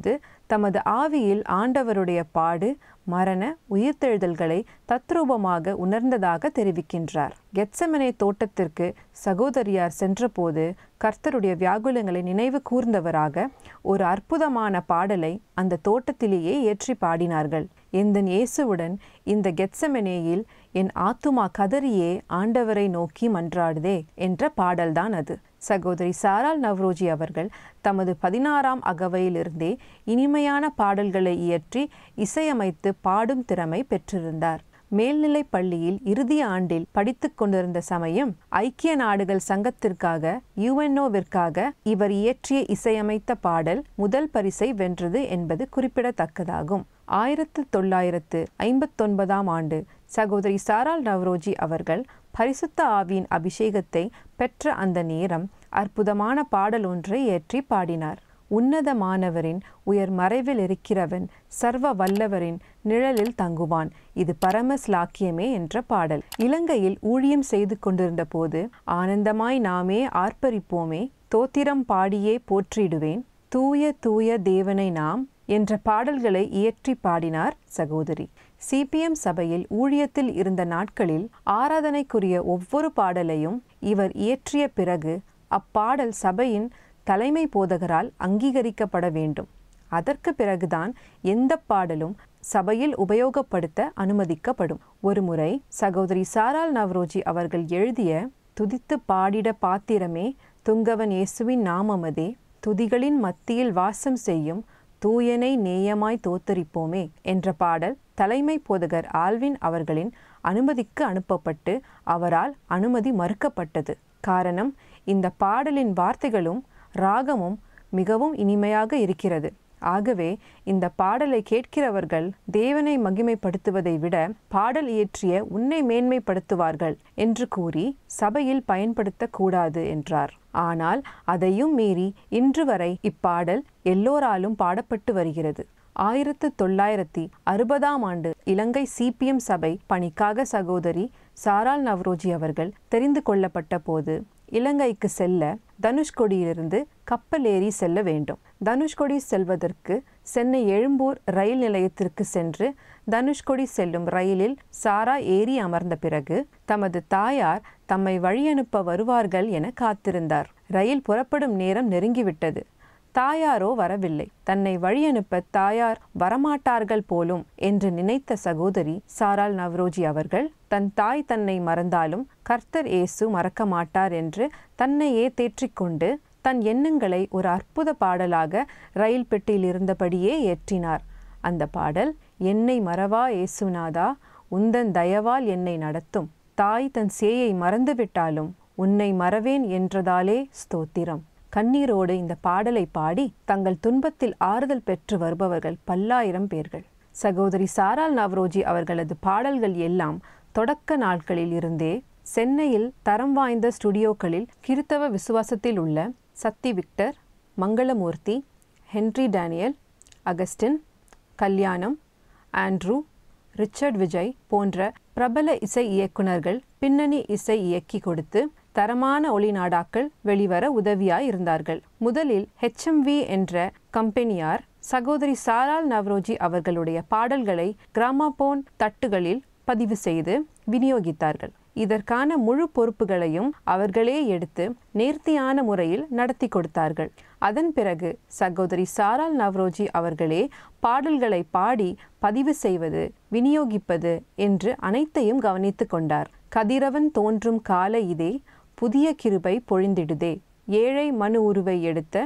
தமது ஆவியில் ஆண்டவருடைய பாடு, மரண, உயிர்த்தெழுதல்களை தத்ரூபமாக உணர்ந்ததாக தெரிவிக்கின்றார். கெத்செமனே தோட்டத்திற்கு சகோதரியார் சென்றபோது கர்த்தருடைய வியாகுலங்களை நினைவு கூர்ந்தவராக ஒரு அற்புதமான பாடலை அந்த தோட்டத்திலேயே ஏற்றி பாடினார்கள். எந்தன் இயேசுவுடன் இந்த கெத்செமனேயில் என் ஆத்துமா கதறியே ஆண்டவரை நோக்கி மன்றாடுதே என்ற பாடல்தான் அது. சகோதரி சாரால் நவ்ரோஜி அவர்கள் தமது பதினாறாம் அகவையிலிருந்தே இனிமையான பாடல்களை இயற்றி இசையமைத்து பாடும் திறமை பெற்றிருந்தார். மேல்நிலை பள்ளியில் இறுதி ஆண்டில் படித்து கொண்டிருந்த சமயம் ஐக்கிய நாடுகள் சங்கத்திற்காக யுஎன்ஓவிற்காக இவர் இயற்றிய இசையமைத்த பாடல் முதல் பரிசை வென்றது என்பது குறிப்பிடத்தக்கதாகும். ஆயிரத்து தொள்ளாயிரத்து ஐம்பத்தொன்பதாம் ஆண்டு சகோதரி சாரால் நவ்ரோஜி அவர்கள் பரிசுத்த ஆவியின் அபிஷேகத்தை பெற்ற அந்த நேரம் அற்புதமான பாடல் ஒன்றை ஏற்றி பாடினார். உன்னதமானவரின் உயர் மறைவில் இருக்கிறவன் சர்வ வல்லவரின் நிழலில் தங்குவான், இது பரம ஸ்லாக்கியமே என்ற பாடல். இலங்கையில் ஊழியம் செய்து கொண்டிருந்த போது ஆனந்தமாய் நாமே ஆர்ப்பரிப்போமே, தோத்திரம் பாடியே போற்றிடுவேன், தூய தூய தேவனை நாம் என்ற பாடல்களை இயற்றி பாடினார் சகோதரி. சிபிஎம் சபையில் ஊழியத்தில் இருந்த நாட்களில் ஆராதனைக்குரிய ஒவ்வொரு பாடலையும் இவர் இயற்றிய பிறகு அப்பாடல் சபையின் தலைமை போதகரால் அங்கீகரிக்கப்பட வேண்டும். அதற்கு பிறகுதான் எந்த பாடலும் சபையில் உபயோகப்படுத்த அனுமதிக்கப்படும். ஒருமுறை சகோதரி சாரால் நவ்ரோஜி அவர்கள் எழுதிய துதித்து பாடிட பாத்திரமே துங்கவன் இயேசுவின் நாமமதே, துதிகளின் மத்தியில் வாசம் செய்யும் தூயனை நேயமாய் தோத்தரிப்போமே என்ற பாடல் தலைமை போதகர் ஆல்வின் அவர்களின் அனுமதிக்கு அனுப்பப்பட்டு அவரால் அனுமதி மறுக்கப்பட்டது. காரணம், இந்த பாடலின் வார்த்தைகளும் ராகமும் மிகவும் இனிமையாக இருக்கிறது. ஆகவே இந்த பாடலை கேட்கிறவர்கள் தேவனை மகிமைப்படுத்துவதை விட பாடல் இயற்றிய உன்னை மேன்மைப்படுத்துவார்கள் என்று கூறி சபையில் பயன்படுத்தக்கூடாது என்றார். ஆனால் அதையும் மீறி இன்று வரை இப்பாடல் எல்லோராலும் பாடப்பட்டு வருகிறது. ஆயிரத்து தொள்ளாயிரத்தி அறுபதாம் ஆண்டு இலங்கை சிபிஎம் சபை பணிக்காக சகோதரி சாரால் நவ்ரோஜி அவர்கள் தெரிந்து கொள்ளப்பட்ட போது இலங்கைக்கு செல்ல தனுஷ்கோடியிலிருந்து கப்பல் ஏறி செல்ல வேண்டும். தனுஷ்கோடி செல்வதற்கு சென்னை எழும்பூர் ரயில் நிலையத்திற்கு சென்று தனுஷ்கோடி செல்லும் ரயிலில் சாரா ஏறி அமர்ந்த பிறகு தமது தாயார் தம்மை வழியனுப்ப வருவார்கள் என காத்திருந்தார். ரயில் புறப்படும் நேரம் நெருங்கிவிட்டது. தாயாரோ வரவில்லை. தன்னை வழியனுப்ப தாயார் வரமாட்டார்கள் போலும் என்று நினைத்த சகோதரி சாரால் நவ்ரோஜி அவர்கள் தன் தாய் தன்னை மறந்தாலும் கர்த்தர் இயேசு மறக்க மாட்டார் என்று தன்னையே தேற்றிக்கொண்டு தன் எண்ணங்களை ஒரு அற்புத பாடலாக ரயில் பெட்டியில் இருந்தபடியே ஏற்றினார். அந்த பாடல், என்னை மறவா இயேசுநாதா, உந்தன் தயவால் என்னை நடத்தும், தாய் தன் சேயை மறந்துவிட்டாலும் உன்னை மறவேன் என்றதாலே ஸ்தோத்திரம். கண்ணீரோடு இந்த பாடலை பாடி தங்கள் துன்பத்தில் ஆறுதல் பெற்று வருபவர்கள் பல்லாயிரம் பேர்கள். சகோதரி சாரால் நவ்ரோஜி அவர்களது பாடல்கள் எல்லாம் தொடக்க நாட்களில் இருந்தே சென்னையில் தரம் வாய்ந்த ஸ்டுடியோக்களில் கிறித்தவ விசுவாசத்தில் உள்ள Sathi Victor, Mangalamoorthy, Henry Daniel, Augustine, Kalyanam, Andrew, Richard Vijay போன்ற பிரபல இசை இயக்குநர்கள் பின்னணி இசை இயக்கி கொடுத்து தரமான ஒளிநாடாக்கள் வெளிவர உதவியாய் இருந்தார்கள். முதலில் ஹெச்எம்வி என்ற கம்பெனியார் சகோதரி சாரால் நவ்ரோஜி அவர்களுடைய பாடல்களை கிராமபோன் தட்டுகளில் பதிவு செய்து விநியோகித்தார்கள். இதற்கான முழு பொறுப்புகளையும் அவர்களே எடுத்து நேர்த்தியான முறையில் நடத்தி கொடுத்தார்கள். அதன் பிறகு சகோதரி சாரால் நவ்ரோஜி அவர்களே பாடல்களை பாடி பதிவு செய்வது, விநியோகிப்பது என்று அனைத்தையும் கவனித்து கொண்டார். கதிரவன் தோன்றும் கால இதே, புதிய கிருபை பொழிந்திடுதே, ஏழை மனு உருவை எடுத்த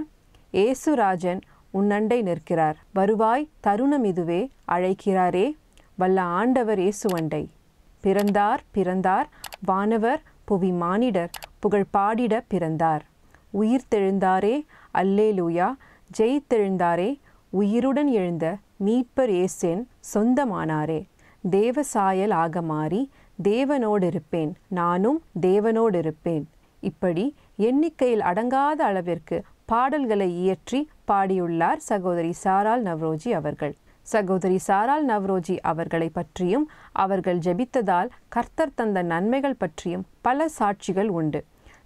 ஏசுராஜன் உன்னண்டை நிற்கிறார், வருவாய் தருணமிதுவே அழைக்கிறாரே, வல்ல ஆண்டவர் இயேசுவண்டை, பிறந்தார் பிறந்தார் வானவர் புவி மானிடர் புகழ் பாடிட பிறந்தார், உயிர் தெழுந்தாரே அல்லேலூயா, ஜெயித்தெழுந்தாரே உயிருடன் எழுந்த மீட்பர் இயேசேன் சொந்தமானாரே, தேவசாயல் ஆக மாறி தேவனோடிருப்பேன், நானும் தேவனோடிருப்பேன். இப்படி எண்ணிக்கையில் அடங்காத அளவிற்கு பாடல்களை இயற்றி பாடியுள்ளார் சகோதரி சாரால் நவ்ரோஜி அவர்கள். சகோதரி சாரால் நவ்ரோஜி அவர்களை பற்றியும் அவர்கள் ஜெபித்ததால் கர்த்தர் தந்த நன்மைகள் பற்றியும் பல சாட்சிகள் உண்டு.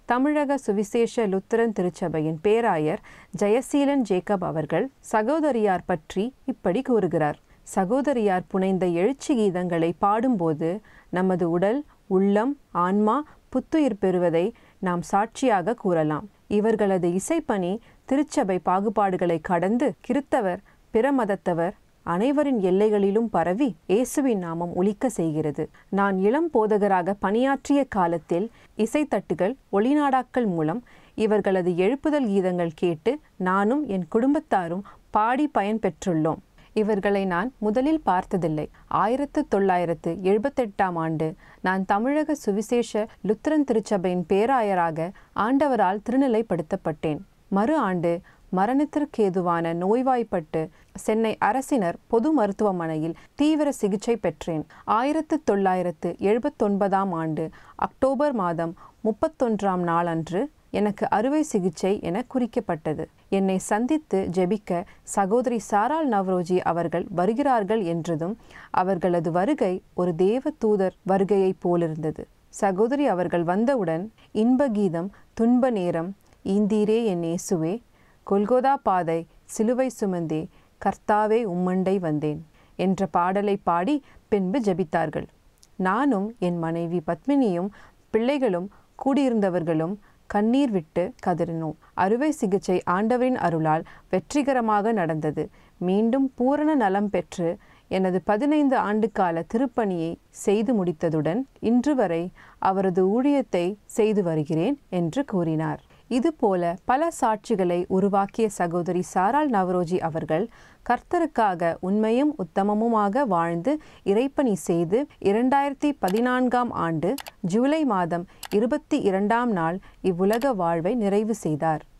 தமிழக சுவிசேஷ லுத்தரன் திருச்சபையின் பேராயர் ஜெயசீலன் ஜேக்கப் அவர்கள் சகோதரியார் பற்றி இப்படி கூறுகிறார். சகோதரியார் புனைந்த எழுச்சி கீதங்களை பாடும்போது நமது உடல், உள்ளம், ஆன்மா புத்துயிர் பெறுவதை நாம் சாட்சியாக கூறலாம். இவர்களது இசைப்பணி திருச்சபை பாகுபாடுகளை கடந்து கிறித்தவர், பிற மதத்தவர் அனைவரின் எல்லைகளிலும் பரவி இயேசுவின் நாமம் ஒலிக்க செய்கிறது. நான் இளம் போதகராக பணியாற்றிய காலத்தில் இசைத்தட்டுகள், ஒளிநாடாக்கள் மூலம் இவர்களது எழுப்புதல் கீதங்கள் கேட்டு நானும் என் குடும்பத்தாரும் பாடி பயன் பெற்றுள்ளோம். இவர்களை நான் முதலில் பார்த்ததில்லை. ஆயிரத்து தொள்ளாயிரத்து எழுபத்தெட்டாம் ஆண்டு நான் தமிழக சுவிசேஷ லுத்தரன் திருச்சபையின் பேராயராக ஆண்டவரால் திருநிலைப்படுத்தப்பட்டேன். மறு ஆண்டு மரணத்திற்கேதுவான நோய்வாய்ப்பட்டு சென்னை அரசினர் பொது மருத்துவமனையில் தீவிர சிகிச்சை பெற்றேன். ஆயிரத்து தொள்ளாயிரத்து எழுபத்தொன்பதாம் ஆண்டு அக்டோபர் மாதம் முப்பத்தொன்றாம் நாள் அன்று எனக்கு அறுவை சிகிச்சை என குறிக்கப்பட்டது. என்னை சந்தித்து ஜெபிக்க சகோதரி சாரால் நவ்ரோஜி அவர்கள் வருகிறார்கள் என்றதும் அவர்களது வருகை ஒரு தேவ தூதர் வருகையைப் போலிருந்தது. சகோதரி அவர்கள் வந்தவுடன் இன்ப கீதம், துன்ப நேரம், ஈந்தீரே என் இயேசுவே, கொல்கோதா பாதை சிலுவை சுமந்தே, கர்த்தாவே உம்மண்டை வந்தேன் என்ற பாடலை பாடி பின்பு ஜெபித்தார்கள். நானும் என் மனைவி பத்மினியும் பிள்ளைகளும் கூடியிருந்தவர்களும் கண்ணீர் விட்டு கதறினோம். அறுவை சிகிச்சை ஆண்டவரின் அருளால் வெற்றிகரமாக நடந்தது. மீண்டும் பூரண நலம் பெற்று எனது பதினைந்து ஆண்டு கால திருப்பணியை செய்து முடித்ததுடன் இன்று வரை அவரது ஊழியத்தை செய்து வருகிறேன் என்று கூறினார். இதுபோல பல சாட்சிகளை உருவாக்கிய சகோதரி சாரால் நவரோஜி அவர்கள் கர்த்தருக்காக உண்மையும் உத்தமமுமாக வாழ்ந்து இறைப்பணி செய்து இரண்டாயிரத்தி பதினான்காம் ஆண்டு ஜூலை மாதம் இருபத்தி இரண்டாம் நாள் இவ்வுலக வாழ்வை நிறைவு செய்தார்.